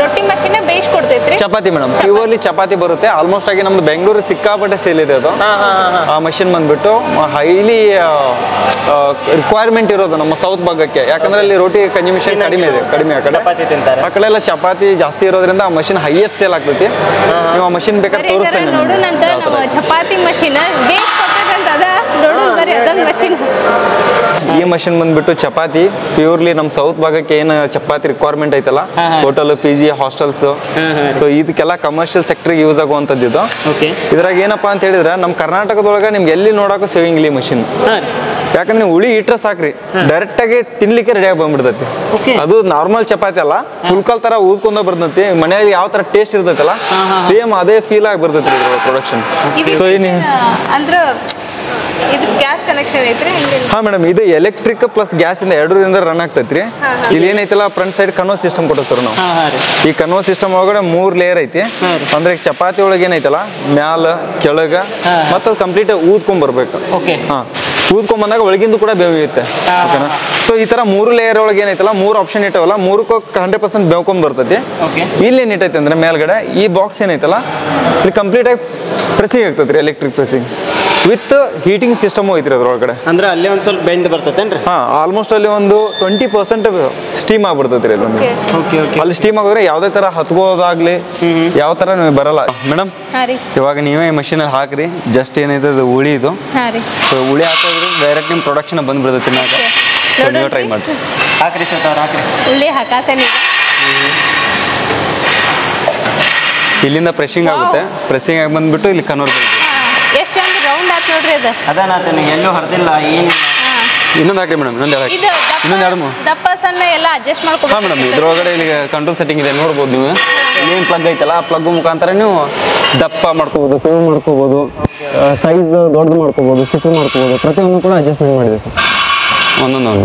[SPEAKER 1] ಚಪಾತಿ ಮೇಡಮ್, ಪ್ಯೂರ್ಲಿ ಚಪಾತಿ ಬರುತ್ತೆ. ಆಲ್ಮೋಸ್ಟ್ ಆಗಿ ನಮ್ದು ಬೆಂಗಳೂರು ಸಿಕ್ಕಾಪಟ್ಟೆ ಸೇಲ್ ಇದೆ ಅದು. ಆ ಮಷಿನ್ ಬಂದ್ಬಿಟ್ಟು ಹೈಲಿ ರಿಕ್ವೈರ್ಮೆಂಟ್ ಇರೋದು ನಮ್ಮ ಸೌತ್ ಭಾಗಕ್ಕೆ. ಯಾಕಂದ್ರೆ ಅಲ್ಲಿ ರೋಟಿ ಕನ್ಸ್ಯೂಮೇಷನ್ ಕಡಿಮೆ ಇದೆ, ಆ ಕಡೆ ಎಲ್ಲ ಚಪಾತಿ ಜಾಸ್ತಿ ಇರೋದ್ರಿಂದ ಆ ಮಷಿನ್ ಹೈಯೆಸ್ಟ್ ಸೇಲ್ ಆಗ್ತೈತಿ. ನೀವು ಆ ಮಷಿನ್ ಬೇಕಾದ್ರೆ ತೋರಿಸ್ತೇನೆ.
[SPEAKER 3] Chapati machine machine?
[SPEAKER 1] ಈ ಮಷಿನ್ ಬಂದ್ಬಿಟ್ಟು ಚಪಾತಿ ಪ್ಯೂರ್ಲಿ ನಮ್ಮ ಸೌತ್ ಭಾಗಕ್ಕೆ ಏನು ಚಪಾತಿ ರಿಕ್ವೈರ್ಮೆಂಟ್ ಐತಲ್ಲ, ಹೋಟೆಲ್, PG, ಹಾಸ್ಟೆಲ್ಸ್, ಸೊ ಇದಕ್ಕೆಲ್ಲ ಕಮರ್ಷಿಯಲ್ ಸೆಕ್ಟರ್ಗೆ ಯೂಸ್ ಆಗುವಂಥದ್ದು ಇದು. ಇದ್ರಾಗ ಏನಪ್ಪಾ ಅಂತ ಹೇಳಿದ್ರೆ ನಮ್ಮ ಕರ್ನಾಟಕದೊಳಗೆ ನಿಮ್ಗೆ ಎಲ್ಲಿ ನೋಡೋಕೆ ಸೇವಿಂಗ್ ಈ ಮಷಿನ್. ಯಾಕಂದ್ರೆ ನೀವು ಉಳಿ ಇಟ್ರೆ ಸಾಕ್ರಿ, ಡೈರೆಕ್ಟ್ ಆಗಿ ತಿನ್ಲಿಕ್ಕೆ ರೆಡಿಯಾಗಿ ಬಂದ್ಬಿಡ್ತೈತಿ. ಅದು ನಾರ್ಮಲ್ ಚಪಾತಿ ಅಲ್ಲ, ಫುಲ್ಕಲ್ ತರ ಊದ್ಕೊಂಡ ಬರ್ತೈತಿ. ಮನೆಯಲ್ಲಿ ಯಾವ ತರ ಟೇಸ್ಟ್ ಇರ್ತೈತಲ್ಲ ಸೇಮ್ ಅದೇ ಫೀಲ್ ಆಗಿ ಬರ್ತೈತಿ ಪ್ರೊಡಕ್ಷನ್. ಸೊ ಏನು
[SPEAKER 3] ಅಂದ್ರೆ ಇದು ಗ್ಯಾಸ್ ಕನೆಕ್ಷನ್ ಐತ್ರಿ?
[SPEAKER 1] ಹಾ ಮೇಡಮ್, ಇದು ಎಲೆಕ್ಟ್ರಿಕ್ ಪ್ಲಸ್ ಗ್ಯಾಸ್ ಇಂದ ಎರಡರಿಂದ ರನ್ ಆಗ್ತೈತ್ರಿ. ಇಲ್ಲಿ ಏನೈತಲ್ಲ ಫ್ರಂಟ್ ಸೈಡ್ ಕನ್ವೋ ಸಿಸ್ಟಮ್ ಕೊಟ್ಟೋ ಸರ್ ನಾವು. ಈ ಕನ್ವೋ ಸಿಸ್ಟಮ್ ಒಳಗಡೆ 3 ಲೇಯರ್ ಐತಿ. ಅಂದ್ರೆ ಚಪಾತಿ ಒಳಗೆ ಏನೈತಲ್ಲ ಮ್ಯಾಲ ಕೆಳಗ ಮತ್ತೆ ಕಂಪ್ಲೀಟ್ ಊದ್ಕೊಂಡ್ ಬರ್ಬೇಕು. ಹಾ, ಊದ್ಕೊಂಡ್ ಬಂದಾಗ ಒಳಗಿಂದು ಕೂಡ ಬೇಯುತ್ತೆ. ಓಕೆನಾ? ಸೊ ಈ ತರ 3 ಲೇಯರ್ ಒಳಗೆ ಏನೈತಲ್ಲ 3 ಆಪ್ಷನ್ ಇಟ್ಟವಲ್ಲ, 3ಕ್ಕೂ 100% ಬೇವ್ಕೊಂಡ್ ಬರ್ತೈತಿ. ಇಲ್ಲಿ ಏನಿಟ್ಟೈತೆ ಅಂದ್ರೆ ಮೇಲ್ಗಡೆ ಈ ಬಾಕ್ಸ್ ಏನೈತಲ್ಲ ಇದು ಕಂಪ್ಲೀಟ್ ಆಗಿ ಪ್ರೆಸಿಂಗ್ ಆಗ್ತೈತ್ರಿ, electric pressing with heating system ಐತ್ರಿ ಅದ್ರೊಳಗಡೆ.
[SPEAKER 2] ಅಂದ್ರೆ ಅಲ್ಲಿ ಒಂದ್ ಸ್ವಲ್ಪ ಬೆಂದ್ ಬರ್ತೈತೇನ್ರಿ?
[SPEAKER 1] ಹಾ, ಆಲ್ಮೋಸ್ಟ್ ಅಲ್ಲಿ ಒಂದು 20% ಸ್ಟೀಮ್ ಆಗ್ಬಿಡ್ತೈತ್ರಿ ಅದು. ಅಲ್ಲಿ ಸ್ಟೀಮ್ ಆಗಿದ್ರೆ ಯಾವ್ದೇ ತರ ಹತ್ಕೋದಾಗ್ಲಿ ಯಾವ ತರ ಬರಲ್ಲ ಮೇಡಮ್. ಇವಾಗ ನೀವೇ ಮಷೀನ್ ಅಲ್ಲಿ ಹಾಕ್ರಿ, ಜಸ್ಟ್ ಏನೈತೆ ಅದು ಉಳಿ ಇದು. ಸೊ ಉಳಿ ಹಾಕಿದ್ರೆ ಡೈರೆಕ್ಟ್ ನಿಮ್ ಪ್ರೊಡಕ್ಷನ್ ಬಂದ್ಬಿಡ್ತೈತಿ. ನೀವು ಟ್ರೈ ಮಾಡಿ
[SPEAKER 2] ಹಾಕ್ರಿ ಸರ್, ಹಾಕ್ರಿ.
[SPEAKER 3] ಉಳ್ಳಿ ಹಾಕತ್ತೇನೆ.
[SPEAKER 1] ಇಲ್ಲಿಂದ ಪ್ರೆಸ್ಸಿಂಗ್ ಆಗುತ್ತೆ, ಪ್ರೆಸ್ಸಿಂಗ್ ಆಗಿ ಬಂದ್ಬಿಟ್ಟು ಇಲ್ಲಿ ಕನ್ವರ್ಟ್.
[SPEAKER 3] ಎಷ್ಟು ಒಂದು ರೌಂಡ್ ಆಯ್ತು ನೋಡ್ರಿ ಅದು.
[SPEAKER 2] ಅದಾನ ಎಲ್ಲೂ ಹರಿದಿಲ್ಲ ಏನಿಲ್ಲ.
[SPEAKER 1] ಇನ್ನೊಂದು ಹಾಕ್ರಿ ಮೇಡಮ್, ಇನ್ನೊಂದು ಎರಡು
[SPEAKER 3] ದಪ್ಪ ಸಣ್ಣ ಎಲ್ಲ ಅಡ್ಜಸ್ಟ್ ಮಾಡ್ಕೊ.
[SPEAKER 1] ಹಾ ಮೇಡಮ್, ಇದ್ರೊಳಗಡೆ ಇಲ್ಲಿ ಕಂಟ್ರೋಲ್ ಸೆಟ್ಟಿಂಗ್ ಇದೆ ನೋಡ್ಬೋದು ನೀವು. ಏನು ಪ್ಲಗ್ ಐತಲ್ಲ ಆ ಪ್ಲಗ್ ಮುಖಾಂತರ ನೀವು ದಪ್ಪ ಮಾಡ್ಕೋಬೋದು, ಸೇವ್ ಮಾಡ್ಕೋಬೋದು, ಸೈಜ್ ದೊಡ್ಡದು ಮಾಡ್ಕೋಬೋದು, ಚಿಕ್ಕ ಮಾಡ್ಕೋಬೋದು, ಪ್ರತಿಯೊಂದು ಕೂಡ ಅಡ್ಜಸ್ಟ್ಮೆಂಟ್ ಮಾಡಿದೆ ಸರ್ ಒಂದೊಂದು.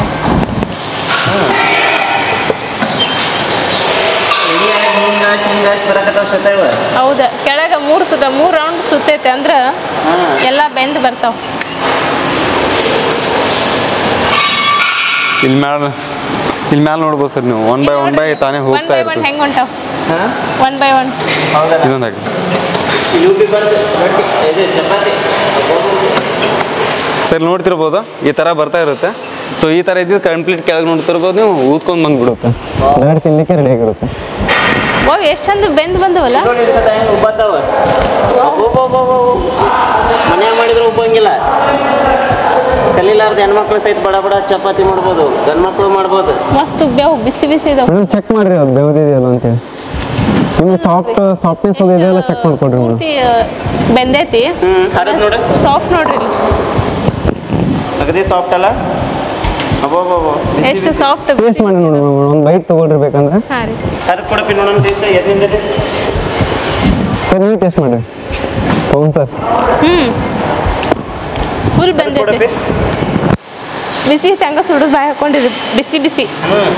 [SPEAKER 3] ಹೌದಾ, ಕೆಳಗ 3 ರೌಂಡ್ ಸುತ್ತೈತೆ ಅಂದ್ರ ಎಲ್ಲ ಬೆಂದ್ ಬರ್ತಾವ.
[SPEAKER 1] ಇಲ್ಲಿ ಮ್ಯಾಲ ನೋಡ್ಬೋದು ಸರ್ ನೀವು. 1 by 1 ತಾನೇ ಹೋಗ್ತಾ ಇರ್ತದೆ.
[SPEAKER 3] ಹೆಂಗ್ ಹೊಂಟಾವ 1 by 1.
[SPEAKER 1] ಇನ್ನೊಂದು ಹಾಕಿ ಸರ್, ನೋಡ್ತಿರ್ಬೋದು ಈ ತರ ಬರ್ತಾ ಇರುತ್ತೆ. ಸೊ ಈ ತರ ಇದ್ದು ಕಂಪ್ಲೀಟ್ ಕೆಳಗೆ ನೋಡ್ತಿರ್ಬೋದು ನೀವು, ಊದ್ಕೊಂಡ್ ಬಂದ್ಬಿಡುತ್ತೆ, ಡೈರೆಕ್ಟ್ ತಿನ್ಲಿಕ್ಕೆ ರೆಡಿ ಆಗಿರುತ್ತೆ.
[SPEAKER 3] ಎಷ್ಟು ಚಂದ ಬೆಂದ್ ಬಂದವಲ್ಲ.
[SPEAKER 2] ಮನ್ಯಾಗ ಮಾಡಿದ್ರೆ ಉಬ್ಬಂಗಿಲ್ಲ. ಕಲೀಲಾರ್ದ ಹೆಣ್ಮಕ್ಳು ಸಹಿತ ಬಡ ಬಡ ಚಪಾತಿ ಮಾಡ್ಬೋದು, ಗಂಡ್ಮಕ್ಳು ಮಾಡ್ಬೋದು.
[SPEAKER 3] ಮಸ್ತ್ ಬೇವು ಬಿಸಿ ಬಿಸಿ ಇದಾವ.
[SPEAKER 1] ಚೆಕ್ ಮಾಡ್ರಿ ಅದು ಬೇವದಿದೆಯಲ್ಲ ಅಂತ. ಇನ್ನು ಸಾಫ್ಟ್ನೆಸ್ ಇದೆಲ್ಲ ಚೆಕ್ ಮಾಡ್ಕೊಡ್ರಿ ಮೇಡಮ್.
[SPEAKER 3] ಬೆಂದೈತಿ,
[SPEAKER 2] ನೋಡ್ರಿ
[SPEAKER 3] ಸಾಫ್ಟ್ ನೋಡ್ರಿ.
[SPEAKER 2] ಅಗದಿ ಸಾಫ್ಟ್ ಅಲ್ಲ,
[SPEAKER 3] ಎಷ್ಟು ಸಾಫ್ಟ್.
[SPEAKER 1] ಟೇಸ್ಟ್ ಮಾಡಿ ನೋಡಿ, ಒಂದು ಬೈಟ್ ತಗೊಳ್ರಿ ಬೇಕಂದ್ರೆ.
[SPEAKER 2] ಹರಿದು ಕೊಡಪ್ಪಿ ನೋಡೋಣ ಟೇಸ್ಟ್ ಎದ್ರಿಂದ.
[SPEAKER 1] ಸರ್ ನೀವು ಟೇಸ್ಟ್ ಮಾಡ್ರಿ. ಹೌದು ಸರ್,
[SPEAKER 3] ಫುಲ್ ಬೆಂದೈತಿ. ಬಿಸಿ ತಂಗ ಸುಡು ಬಾಯಿ ಹಾಕೊಂಡಿದ್ದು ಬಿಸಿ ಬಿಸಿ.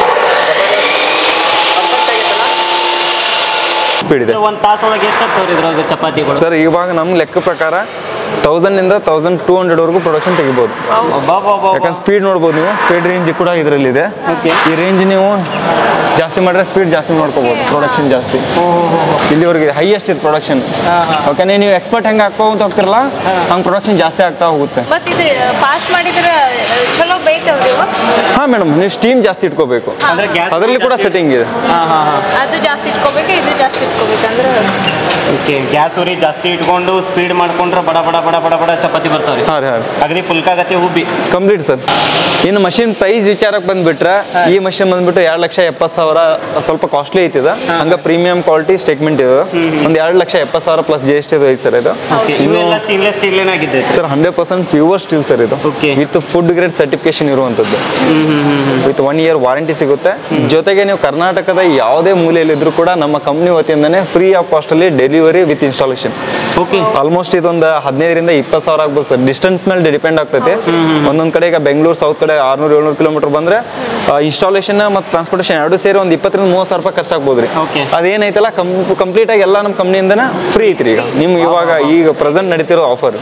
[SPEAKER 2] ಒಂದು ತಾಸು ಒಳಗೆ ಎಷ್ಟು ಆಗ್ತಾವ್ರಿ ಇದ್ರೊಳಗೆ ಚಪಾತಿಗಳು?
[SPEAKER 1] ಸರ್ ಇವಾಗ ನಮ್ಮ ಲೆಕ್ಕ ಪ್ರಕಾರ 1000 ಇಂದ 1200 ವರೆಗೂ ಪ್ರೊಡಕ್ಷನ್ ತೆಗಿಬೋದು. ಯಾಕಂದ್ರೆ ಸ್ಪೀಡ್ ನೋಡ್ಬೋದು ನೀವು, ಸ್ಪೀಡ್ ರೇಂಜ್ ಕೂಡ ಇದರಲ್ಲಿದೆ. ಈ ರೇಂಜ್ ನೀವು ಜಾಸ್ತಿ ಮಾಡಿದ್ರೆ ಸ್ಪೀಡ್ ಜಾಸ್ತಿ ಮಾಡ್ಕೋಬಹುದು, ಪ್ರೊಡಕ್ಷನ್ ಜಾಸ್ತಿ ಇಲ್ಲಿವರೆಗೆ ಹೈಯೆಸ್ಟ್ ಇದು ಪ್ರೊಡಕ್ಷನ್. ಓಕೆ, ನೀವು ಎಕ್ಸ್ಪರ್ಟ್ ಹೆಂಗೆ ಹಾಕೋಂತ ಹೋಗ್ತಿರಲ್ಲ ಹಂಗೆ ಪ್ರೊಡಕ್ಷನ್ ಜಾಸ್ತಿ ಆಗ್ತಾ ಹೋಗುತ್ತೆ.
[SPEAKER 3] ಫಾಸ್ಟ್ ಮಾಡಿದ್ರೆ ಚಲೋ ಬೇಕಲ್ರಿ?
[SPEAKER 1] ಹಾ ಮೇಡಮ್, ನೀವು ಸ್ಟೀಮ್ ಜಾಸ್ತಿ ಇಟ್ಕೋಬೇಕು, ಅದರಲ್ಲಿ ಕೂಡ ಸೆಟ್ಟಿಂಗ್ ಇದೆ.
[SPEAKER 3] ಅದು ಜಾಸ್ತಿ ಇಟ್ಕೋಬೇಕು, ಇದು ಜಾಸ್ತಿ ಇಟ್ಕೋಬೇಕಂದ್ರೆ
[SPEAKER 2] ಓಕೆ. ಗ್ಯಾಸ್ ಉರಿ ಜಾಸ್ತಿ ಇಟ್ಕೊಂಡು ಸ್ಪೀಡ್ ಮಾಡ್ಕೊಂಡ್ರೆ ಬಡ ಬಡ ಬಡ ಬಡ ಬಡ ಚಪಾತಿ ಬರ್ತಾವ್ರಿ.
[SPEAKER 1] ಹಾಂ ರೀ,
[SPEAKER 2] ಅಗದಿ ಫುಲ್ಕಾಗತ್ತೆ ಉಬ್ಬಿ
[SPEAKER 1] ಕಂಪ್ಲೀಟ್ ಸರ್. ಇನ್ನು ಮಷಿನ್ ಪ್ರೈಸ್ ವಿಚಾರಕ್ಕೆ ಬಂದ್ಬಿಟ್ರೆ ಈ ಮಷಿನ್ ಬಂದ್ಬಿಟ್ಟು 2,70,000 ಸ್ವಲ್ಪ ಕಾಸ್ಟ್ಲಿ ಐತಿದ. ಹಂಗ ಪ್ರೀಮಿಯಂ ಕ್ವಾಲಿಟಿ ಸ್ಟೇಟ್ಮೆಂಟ್ ಇದು ಒಂದು 2,70,000 ಪ್ಲಸ್ GST ಇದು ಐತಿ ಸರ್. ಇದು
[SPEAKER 2] ಸ್ಟೇನ್ಲೆಸ್ ಸ್ಟೀಲ್ ಏನಾಗಿದೆ
[SPEAKER 1] ಸರ್? 100% ಪ್ಯೂರ್ ಸ್ಟೀಲ್ ಸರ್ ಇದು, ವಿತ್ ಫುಡ್ ಗ್ರೇಡ್ ಸರ್ಟಿಫಿಕೇಶನ್ ಇರುವಂತದ್ದು, ವಿತ್ 1 year ವಾರಂಟಿ ಸಿಗುತ್ತೆ. ಜೊತೆಗೆ ನೀವು ಕರ್ನಾಟಕದ ಯಾವುದೇ ಮೂಲೆಯಲ್ಲಿದ್ರು ಕೂಡ ನಮ್ಮ ಕಂಪ್ನಿ ವತಿಯಿಂದನೇ ಫ್ರೀ ಆಫ್ ಕಾಸ್ಟ್ ಅಲ್ಲಿ delivery with installation. Okay, almost ಇದೊಂದು 15,000 ಇಂದ 20,000 ಆಗ್ಬೋದು ಸರ್. ಡಿಸ್ಟೆನ್ಸ್ ಮೇಲೆ ಡಿಪೆಂಡ್ ಆಗ್ತೈತೆ. ಒಂದೊಂದ್ ಕಡೆ ಈಗ ಬೆಂಗಳೂರು ಸೌತ್ ಕಡೆ 600-700 ಕಿಲೋಮೀಟರ್ ಬಂದ್ರೆ ಇನ್ಸ್ಟಾಲೇಷನ್ ಮತ್ತು ಟ್ರಾನ್ಸ್ಪೋರ್ಟೇಷನ್ ಎರಡು ಸೇರಿ ಒಂದು 20,000-30,000 ರೂಪಾಯಿ ಖರ್ಚಾಗ್ಬೋದ್ರಿ. ಅದೇನೈತಲ್ಲ ಕಂಪ್ಲೀಟ್ ಆಗಿ ಎಲ್ಲ ನಮ್ಮ ಕಂಪ್ನಿಯಿಂದನೇ ಫ್ರೀ ಐತ್ರಿ. ಈಗ ನಿಮ್ಗೆ ಈಗ ಪ್ರೆಸೆಂಟ್ ನಡೀತಿರೋ ಆಫರ್.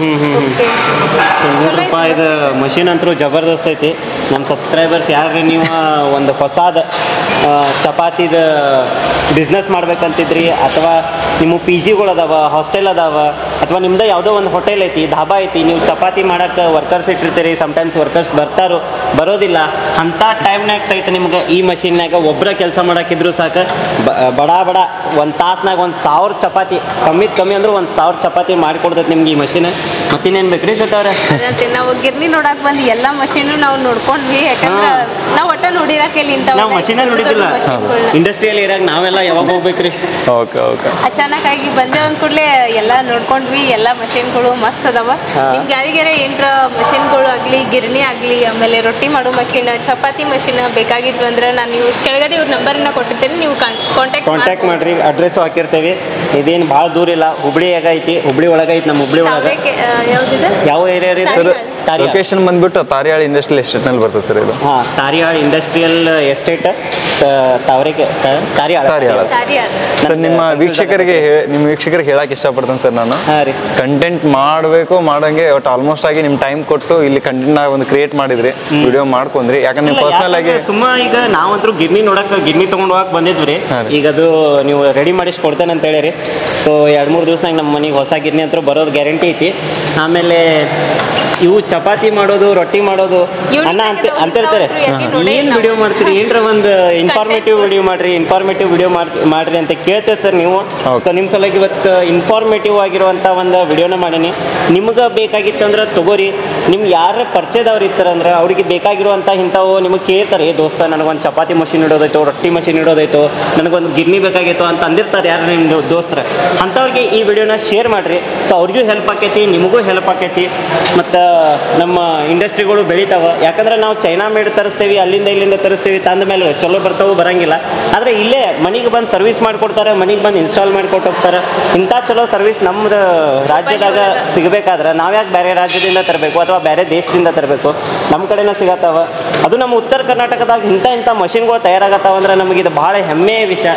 [SPEAKER 2] ಇದು ಮಷೀನ್ ಅಂತೂ ಜಬರ್ದಸ್ತ್ ಐತಿ. ನಮ್ಮ ಸಬ್ಸ್ಕ್ರೈಬರ್ಸ್ ಯಾರು ನೀವು ಒಂದು ಹೊಸಾದ ಚಪಾತಿದ ಬಿಸ್ನೆಸ್ ಮಾಡ್ಬೇಕಂತಿದ್ರಿ ಅಥವಾ ನಿಮ್ಮ PGಗಳು ಅದಾವ, ಹಾಸ್ಟೆಲ್ ಅದಾವ, ಅಥವಾ ನಿಮ್ದು ಯಾವುದೋ ಒಂದು ಹೋಟೆಲ್ ಐತಿ, ಧಾಬಾ ಐತಿ, ನೀವು ಚಪಾತಿ ಮಾಡಕ್ಕೆ ವರ್ಕರ್ಸ್ ಇಟ್ಟಿರ್ತೀರಿ, ಸಮಟೈಮ್ಸ್ ವರ್ಕರ್ಸ್ ಬರೋದಿಲ್ಲ, ಅಂಥ ಟೈಮ್ನಾಗ ಸಹಿತ ನಿಮ್ಗೆ ಈ ಮಷಿನ್ನಾಗ ಒಬ್ಬರ ಕೆಲಸ ಮಾಡಕ್ಕಿದ್ರು ಸಾಕು, ಬಡ ಒಂದು ತಾಸ್ನಾಗ 1000 ಚಪಾತಿ, ಕಮ್ಮಿ ಅಂದ್ರೆ 1000 ಚಪಾತಿ ಮಾಡಿಕೊಡ್ತೈತೆ ನಿಮ್ಗೆ ಈ ಮಷಿನ್. ಮತ್ತಿನ್ನೇನು ಬೇಕ್ರಿ ಶ್ವೇತವ್ರೆ?
[SPEAKER 3] ನಾವು ಗಿರ್ನಿ ನೋಡಕ್ ಬಂದು ಎಲ್ಲ ಮಷೀನು ನಾವು ನೋಡ್ಕೊಂಡ್ವಿ. ಯಾಕಂದ್ರೆ ನಾವು ಒಟ್ಟ ನೋಡಿರಕ್ಕೆ
[SPEAKER 2] ನಾವು ಮಷೀನಲ್ಲಿ ನೋಡಿದಿಲ್ಲ, ಇಂಡಸ್ಟ್ರಿಯಲ್ಲಿ ಇರಾಗ ನಾವೆಲ್ಲ ಯಾವಾಗ ಹೋಗ್ಬೇಕ್ರಿ?
[SPEAKER 1] Okay okay.
[SPEAKER 3] ಅಚಾನಕ್ ಆಗಿ ಬಂದೆ ಅಂದ ಕೂಡಲೇ ಎಲ್ಲ ನೋಡ್ಕೊಂಡ್ವಿ. ಎಲ್ಲ ಮಷೀನ್ಗಳು ಮಸ್ತ್ ಅದಾವ. ನಿಮ್ಗೆ ಯಾರಿಗಾರ ಏನರ ಮಷೀನ್ಗಳು ಆಗಲಿ, ಗಿರ್ನಿ ಆಗಲಿ, ಆಮೇಲೆ ರೊಟ್ಟಿ ಮಾಡೋ ಮಷೀನ್, ಚಪಾತಿ ಮಷೀನ್ ಬೇಕಾಗಿದ್ವು ಅಂದ್ರೆ ನಾನು ಇವ್ರ ಕೆಳಗಡೆ ಇವ್ರ ನಂಬರ್ನ ಕೊಟ್ಟಿರ್ತೇನೆ, ನೀವು ಕಾಂಟ್ಯಾಕ್ಟ್
[SPEAKER 2] ಮಾಡ್ರಿ. ಅಡ್ರೆಸ್ಸು ಹಾಕಿರ್ತೇವೆ. ಇದೇನು ಭಾಳ ದೂರ ಇಲ್ಲ, ಹುಬ್ಳಿಯಾಗ ಐತಿ, ಹುಬ್ಳಿ ಒಳಗೈತಿ, ನಮ್ಮ ಹುಬ್ಳಿ ಒಳಗೆ.
[SPEAKER 3] ಯಾವ್ದಿದೆ?
[SPEAKER 2] ಯಾವ ಏರಿಯಾ ರೀ ಸರ್?
[SPEAKER 1] ಲೊಕೇಶನ್ ಬಂದ್ಬಿಟ್ಟು ತಾರಿಯಾಳ ಇಂಡಸ್ಟ್ರಿಯಲ್ ಎಸ್ಟೇಟ್ನಲ್ಲಿ ಬರ್ತದೆ ಸರ್ ಇದು.
[SPEAKER 2] Tarihal industrial estate, Tarihal.
[SPEAKER 1] Sir ನಿಮ್ಮ ವೀಕ್ಷಕರಿಗೆ ಹೇಳಕ್ಕೆ ಇಷ್ಟಪಡ್ತೇನೆ ಸರ್ ನಾನು. ಕಂಟೆಂಟ್ ಮಾಡಬೇಕು ಮಾಡಂಗೆ ಒಟ್ಟು ಆಲ್ಮೋಸ್ಟ್ ಆಗಿ ನಿಮ್ಮ ಟೈಮ್ ಕೊಟ್ಟು ಇಲ್ಲಿ ಕಂಟೆಂಟ್ ಒಂದು ಕ್ರಿಯೇಟ್ ಮಾಡಿದ್ರಿ, ವಿಡಿಯೋ ಮಾಡ್ಕೊಂಡ್ರಿ. ಯಾಕಂದ್ರೆ ನೀವು ಪರ್ಸನಲ್ ಆಗಿ
[SPEAKER 2] ಈಗ ನಾವಂತರೂ ಗಿರ್ನಿ ನೋಡಕ್ಕೆ ಗಿರ್ನಿ ತೊಗೊಂಡು ಹೋಗಕ್ಕೆ ಬಂದಿದ್ವಿ. ಈಗ ಅದು ನೀವು ರೆಡಿ ಮಾಡಿಸಿ ಕೊಡ್ತೇನೆ ಅಂತ ಹೇಳಿರಿ. ಸೊ 2-3 ದಿವಸನಾಗ ನಮ್ಮ ಮನೆಗೆ ಹೊಸ ಗಿರ್ನಿ ಅಂತೂ ಬರೋದು ಗ್ಯಾರಂಟಿ ಐತಿ. ಆಮೇಲೆ ಇವು ಚಪಾತಿ ಮಾಡೋದು, ರೊಟ್ಟಿ ಮಾಡೋದು ಅನ್ನ ಅಂತಿರ್ತಾರೆ. ಏನು ವಿಡಿಯೋ ಮಾಡ್ತೀರಿ, ಏನರ ಒಂದು ಇನ್ಫಾರ್ಮೇಟಿವ್ ವಿಡಿಯೋ ಮಾಡ್ರಿ ಅಂತ ಕೇಳ್ತಿರ್ತಾರೆ ನೀವು. ಸೊ ನಿಮ್ಮ ಸಲುವಾಗಿ ಇವತ್ತು ಇನ್ಫಾರ್ಮೇಟಿವ್ ಆಗಿರುವಂಥ ಒಂದು ವಿಡಿಯೋನ ಮಾಡೀನಿ. ನಿಮ್ಗೆ ಬೇಕಾಗಿತ್ತಂದ್ರೆ ತಗೋರಿ. ನಿಮ್ಗೆ ಯಾರ ಪರಿಚಯದವ್ರು ಇರ್ತಾರಂದ್ರೆ ಅವ್ರಿಗೆ ಬೇಕಾಗಿರುವಂಥ ಇಂಥವು ನಿಮಗೆ ಕೇಳ್ತಾರೆ, ದೋಸ್ತ ನನಗೊಂದು ಚಪಾತಿ ಮಷಿನ್ ಇಡೋದೈತೋ, ರೊಟ್ಟಿ ಮಷಿನ್ ಇಡೋದೈತೋ, ನನಗೊಂದು ಗಿರ್ನಿ ಬೇಕಾಗಿತ್ತು ಅಂತ ಅಂದಿರ್ತಾರೆ ಯಾರು ನಿಮ್ಮ ದೋಸ್ತರ. ಅಂಥವ್ರಿಗೆ ಈ ವಿಡಿಯೋನ ಶೇರ್ ಮಾಡಿರಿ. ಸೊ ಅವ್ರಿಗೂ ಹೆಲ್ಪ್ ಆಕೈತಿ, ನಿಮಗೂ ಹೆಲ್ಪ್ ಆಕೈತಿ, ಮತ್ತು ನಮ್ಮ ಇಂಡಸ್ಟ್ರಿಗಳು ಬೆಳಿತಾವ. ಯಾಕಂದ್ರೆ ನಾವು ಚೈನಾ ಮೇಡ್ ತರಿಸ್ತೀವಿ, ಇಲ್ಲಿಂದ ತರಿಸ್ತೀವಿ, ತಂದ ಮೇಲೆ ಚಲೋ ಬರ್ತಾವೆ, ಬರಂಗಿಲ್ಲ. ಆದರೆ ಇಲ್ಲೇ ಮನೆಗೆ ಬಂದು ಸರ್ವಿಸ್ ಮಾಡಿಕೊಡ್ತಾರೆ, ಮನೆಗೆ ಬಂದು ಇನ್ಸ್ಟಾಲ್ ಮಾಡಿಕೊಟ್ಟು ಹೋಗ್ತಾರೆ. ಇಂಥ ಚಲೋ ಸರ್ವಿಸ್ ನಮ್ಮದು ರಾಜ್ಯದಾಗ ಸಿಗಬೇಕಾದ್ರೆ ನಾವ್ಯಾಕೆ ಬೇರೆ ರಾಜ್ಯದಿಂದ ತರಬೇಕು ಅಥವಾ ಬೇರೆ ದೇಶದಿಂದ ತರಬೇಕು? ನಮ್ಮ ಕಡೆನ ಸಿಗತ್ತಾವ. ಅದು ನಮ್ಮ ಉತ್ತರ ಕರ್ನಾಟಕದಾಗ ಇಂಥ ಮಷಿನ್ಗಳು ತಯಾರಾಗತ್ತಾವ ಅಂದ್ರೆ ನಮಗೆ ಇದು ಭಾಳ ಹೆಮ್ಮೆಯ ವಿಷಯ.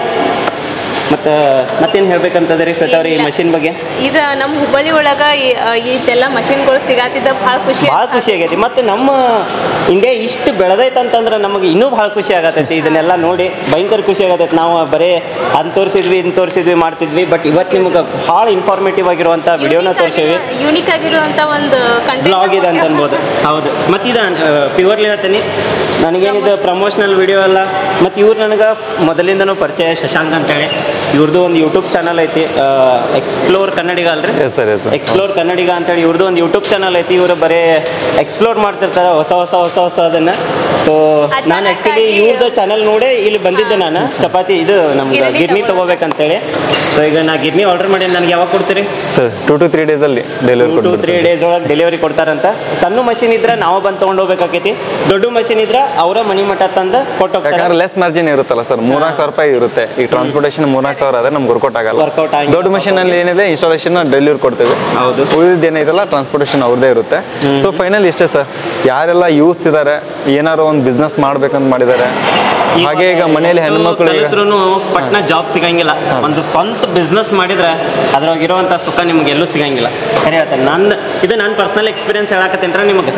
[SPEAKER 2] ಮತ್ತೇನು ಹೇಳ್ಬೇಕಂತಂದ್ರೆ ಶ್ವೇತಾ ಅವ್ರಿ ಈ ಮಷಿನ್ ಬಗ್ಗೆ?
[SPEAKER 3] ಇದು ನಮ್ಮ ಹುಬ್ಬಳ್ಳಿ ಒಳಗ ಇದೆಲ್ಲ ಮಷಿನ್ಗಳು ಸಿಗಾತಿದ್ದ ಭಾಳ ಖುಷಿ ಆಗೈತಿ.
[SPEAKER 2] ಮತ್ತು ನಮ್ಮ ಇಂಡಿಯಾ ಇಷ್ಟು ಬೆಳೆದೈತಂತಂದ್ರೆ ನಮಗೆ ಇನ್ನೂ ಭಾಳ ಖುಷಿ ಆಗತೈತಿ. ಇದನ್ನೆಲ್ಲ ನೋಡಿ ಭಯಂಕರ ಖುಷಿ ಆಗತೈತಿ. ನಾವು ಬರೀ ಇನ್ನು ತೋರಿಸಿದ್ವಿ ಮಾಡ್ತಿದ್ವಿ. ಬಟ್ ಇವತ್ತು ನಿಮ್ಗೆ ಭಾಳ ಇನ್ಫಾರ್ಮೇಟಿವ್ ಆಗಿರುವಂಥ ವಿಡಿಯೋನ ತೋರಿಸಿದ್ವಿ.
[SPEAKER 3] ಯೂನಿಕ್ ಆಗಿರುವಂಥ ಒಂದು
[SPEAKER 2] ಬ್ಲಾಗ್ ಇದೆ ಅಂತ ಅನ್ಬೋದು. ಹೌದು. ಮತ್ತು ಇದು ಪ್ಯೂರ್ಲಿ ಹೇಳ್ತೀನಿ, ನನಗೇನಿದು ಪ್ರಮೋಷನಲ್ ವಿಡಿಯೋ ಅಲ್ಲ. ಮತ್ತು ಇವ್ರು ನನಗೆ ಮೊದಲಿಂದನೂ ಪರಿಚಯ, ಶಶಾಂಕ್ ಅಂತೇಳಿ. ಇವ್ರದ್ದು ಒಂದು ಯೂಟ್ಯೂಬ್ ಚಾನಲ್ ಐತಿ, ಎಕ್ಸ್ಪ್ಲೋರ್ ಕನ್ನಡಿಗ ಅಲ್ರಿ? ಎಕ್ಸ್ಪ್ಲೋರ್ ಕನ್ನಡಿಗ ಅಂತೇಳಿ ಇವ್ರದ್ದು ಒಂದು ಯೂಟ್ಯೂಬ್ ಚಾನಲ್ ಐತಿ. ಇವರು ಬರೀ ಎಕ್ಸ್ಪ್ಲೋರ್ ಮಾಡ್ತಿರ್ತಾರೆ ಹೊಸ ಅದನ್ನು. ಸೊ ನಾನು ಆ್ಯಕ್ಚುಲಿ ಇವ್ರದ್ದು ಚಾನಲ್ ನೋಡಿ ಇಲ್ಲಿ ಬಂದಿದ್ದೆ. ನಾನು ಚಪಾತಿ ಇದು ನಮ್ಗೆ ಗಿರ್ನಿ ತೊಗೋಬೇಕಂತೇಳಿ. ಸೊ ಈಗ ನಾ ಗಿರ್ನಿ ಆರ್ಡರ್ ಮಾಡಿ ನನಗೆ ಯಾವಾಗ ಕೊಡ್ತೀರಿ
[SPEAKER 1] ಸರ್? 2 to 3 ಡೇಸಲ್ಲಿ ಡೆಲಿವರಿ
[SPEAKER 2] 2 to 3 ಡೇಸ್ ಒಳಗೆ ಡೆಲಿವರಿ ಕೊಡ್ತಾರಂತ. ಸಣ್ಣ ಮಷಿನ್ ಇದ್ರೆ ನಾವು ಬಂದು ತೊಗೊಂಡು ಹೋಗ್ಬೇಕಾಕೈತಿ. ದೊಡ್ಡ ಮಷಿನ್ ಇದ್ರೆ ಅವರ ಮನಿ ಮಠ ತಂದು ಕೊಟ್ಟು ಹೋಗ್ತಾರೆ.
[SPEAKER 1] ಲೆಸ್ ಮಾರ್ಜಿನ್ ಇರುತ್ತಲ್ಲ ಸರ್, 3,000 ರೂಪಾಯಿ ಇರುತ್ತೆ. ಈಗ ಟ್ರಾನ್ಸ್ಪೋರ್ಟೇಷನ್ 3,000 ಆದ್ರೆ ನಮ್ಗೆ ವರ್ಕೌಟ್ ಆಗಲ್ಲ. ದೊಡ್ಡ ಮಷಿನ್ ಅಲ್ಲಿ ಏನಿದೆ ಇನ್ಸ್ಟಾಲೇಷನ್ ಡೆಲಿವರಿ ಕೊಡ್ತೇವೆ.
[SPEAKER 2] ಹೌದು.
[SPEAKER 1] ಉಳಿದಿದ್ದೇನಿದೆಲ್ಲ ಟ್ರಾನ್ಸ್ಪೋರ್ಟೇಷನ್ ಅವ್ರದೇ ಇರುತ್ತೆ. ಸೊ ಫೈನಲ್ ಇಷ್ಟೇ ಸರ್. ಯಾರೆಲ್ಲ ಯೂತ್ಸ್ ಇದ್ದಾರೆ, ಏನಾರು ಒಂದು ಬಿಸ್ನೆಸ್ ಮಾಡ್ಬೇಕಂತ ಮಾಡಿದ್ದಾರೆ, ಹಾಗೆ ಈಗ ಮನೆಯಲ್ಲಿ ಹೆಣ್ಮಕ್ಳು
[SPEAKER 2] ಪಟ್ನ ಜಾಬ್ ಸಿಗಂಗಿಲ್ಲ. ಒಂದು ಸ್ವಂತ ಬಿಸ್ನೆಸ್ ಮಾಡಿದ್ರೆ ಅದ್ರಾಗಿರುವಂಥ ಸುಖ ನಿಮ್ಗೆ ಎಲ್ಲೂ ಸಿಗಂಗಿಲ್ಲ. ಸರಿ ಹೇಳ್ತೇನೆ. ನಾನು ಪರ್ಸನಲ್ ಎಕ್ಸ್ಪೀರಿಯನ್ಸ್ ಹೇಳಕತ್ತೇನ್ರ ನಿಮಗೆ.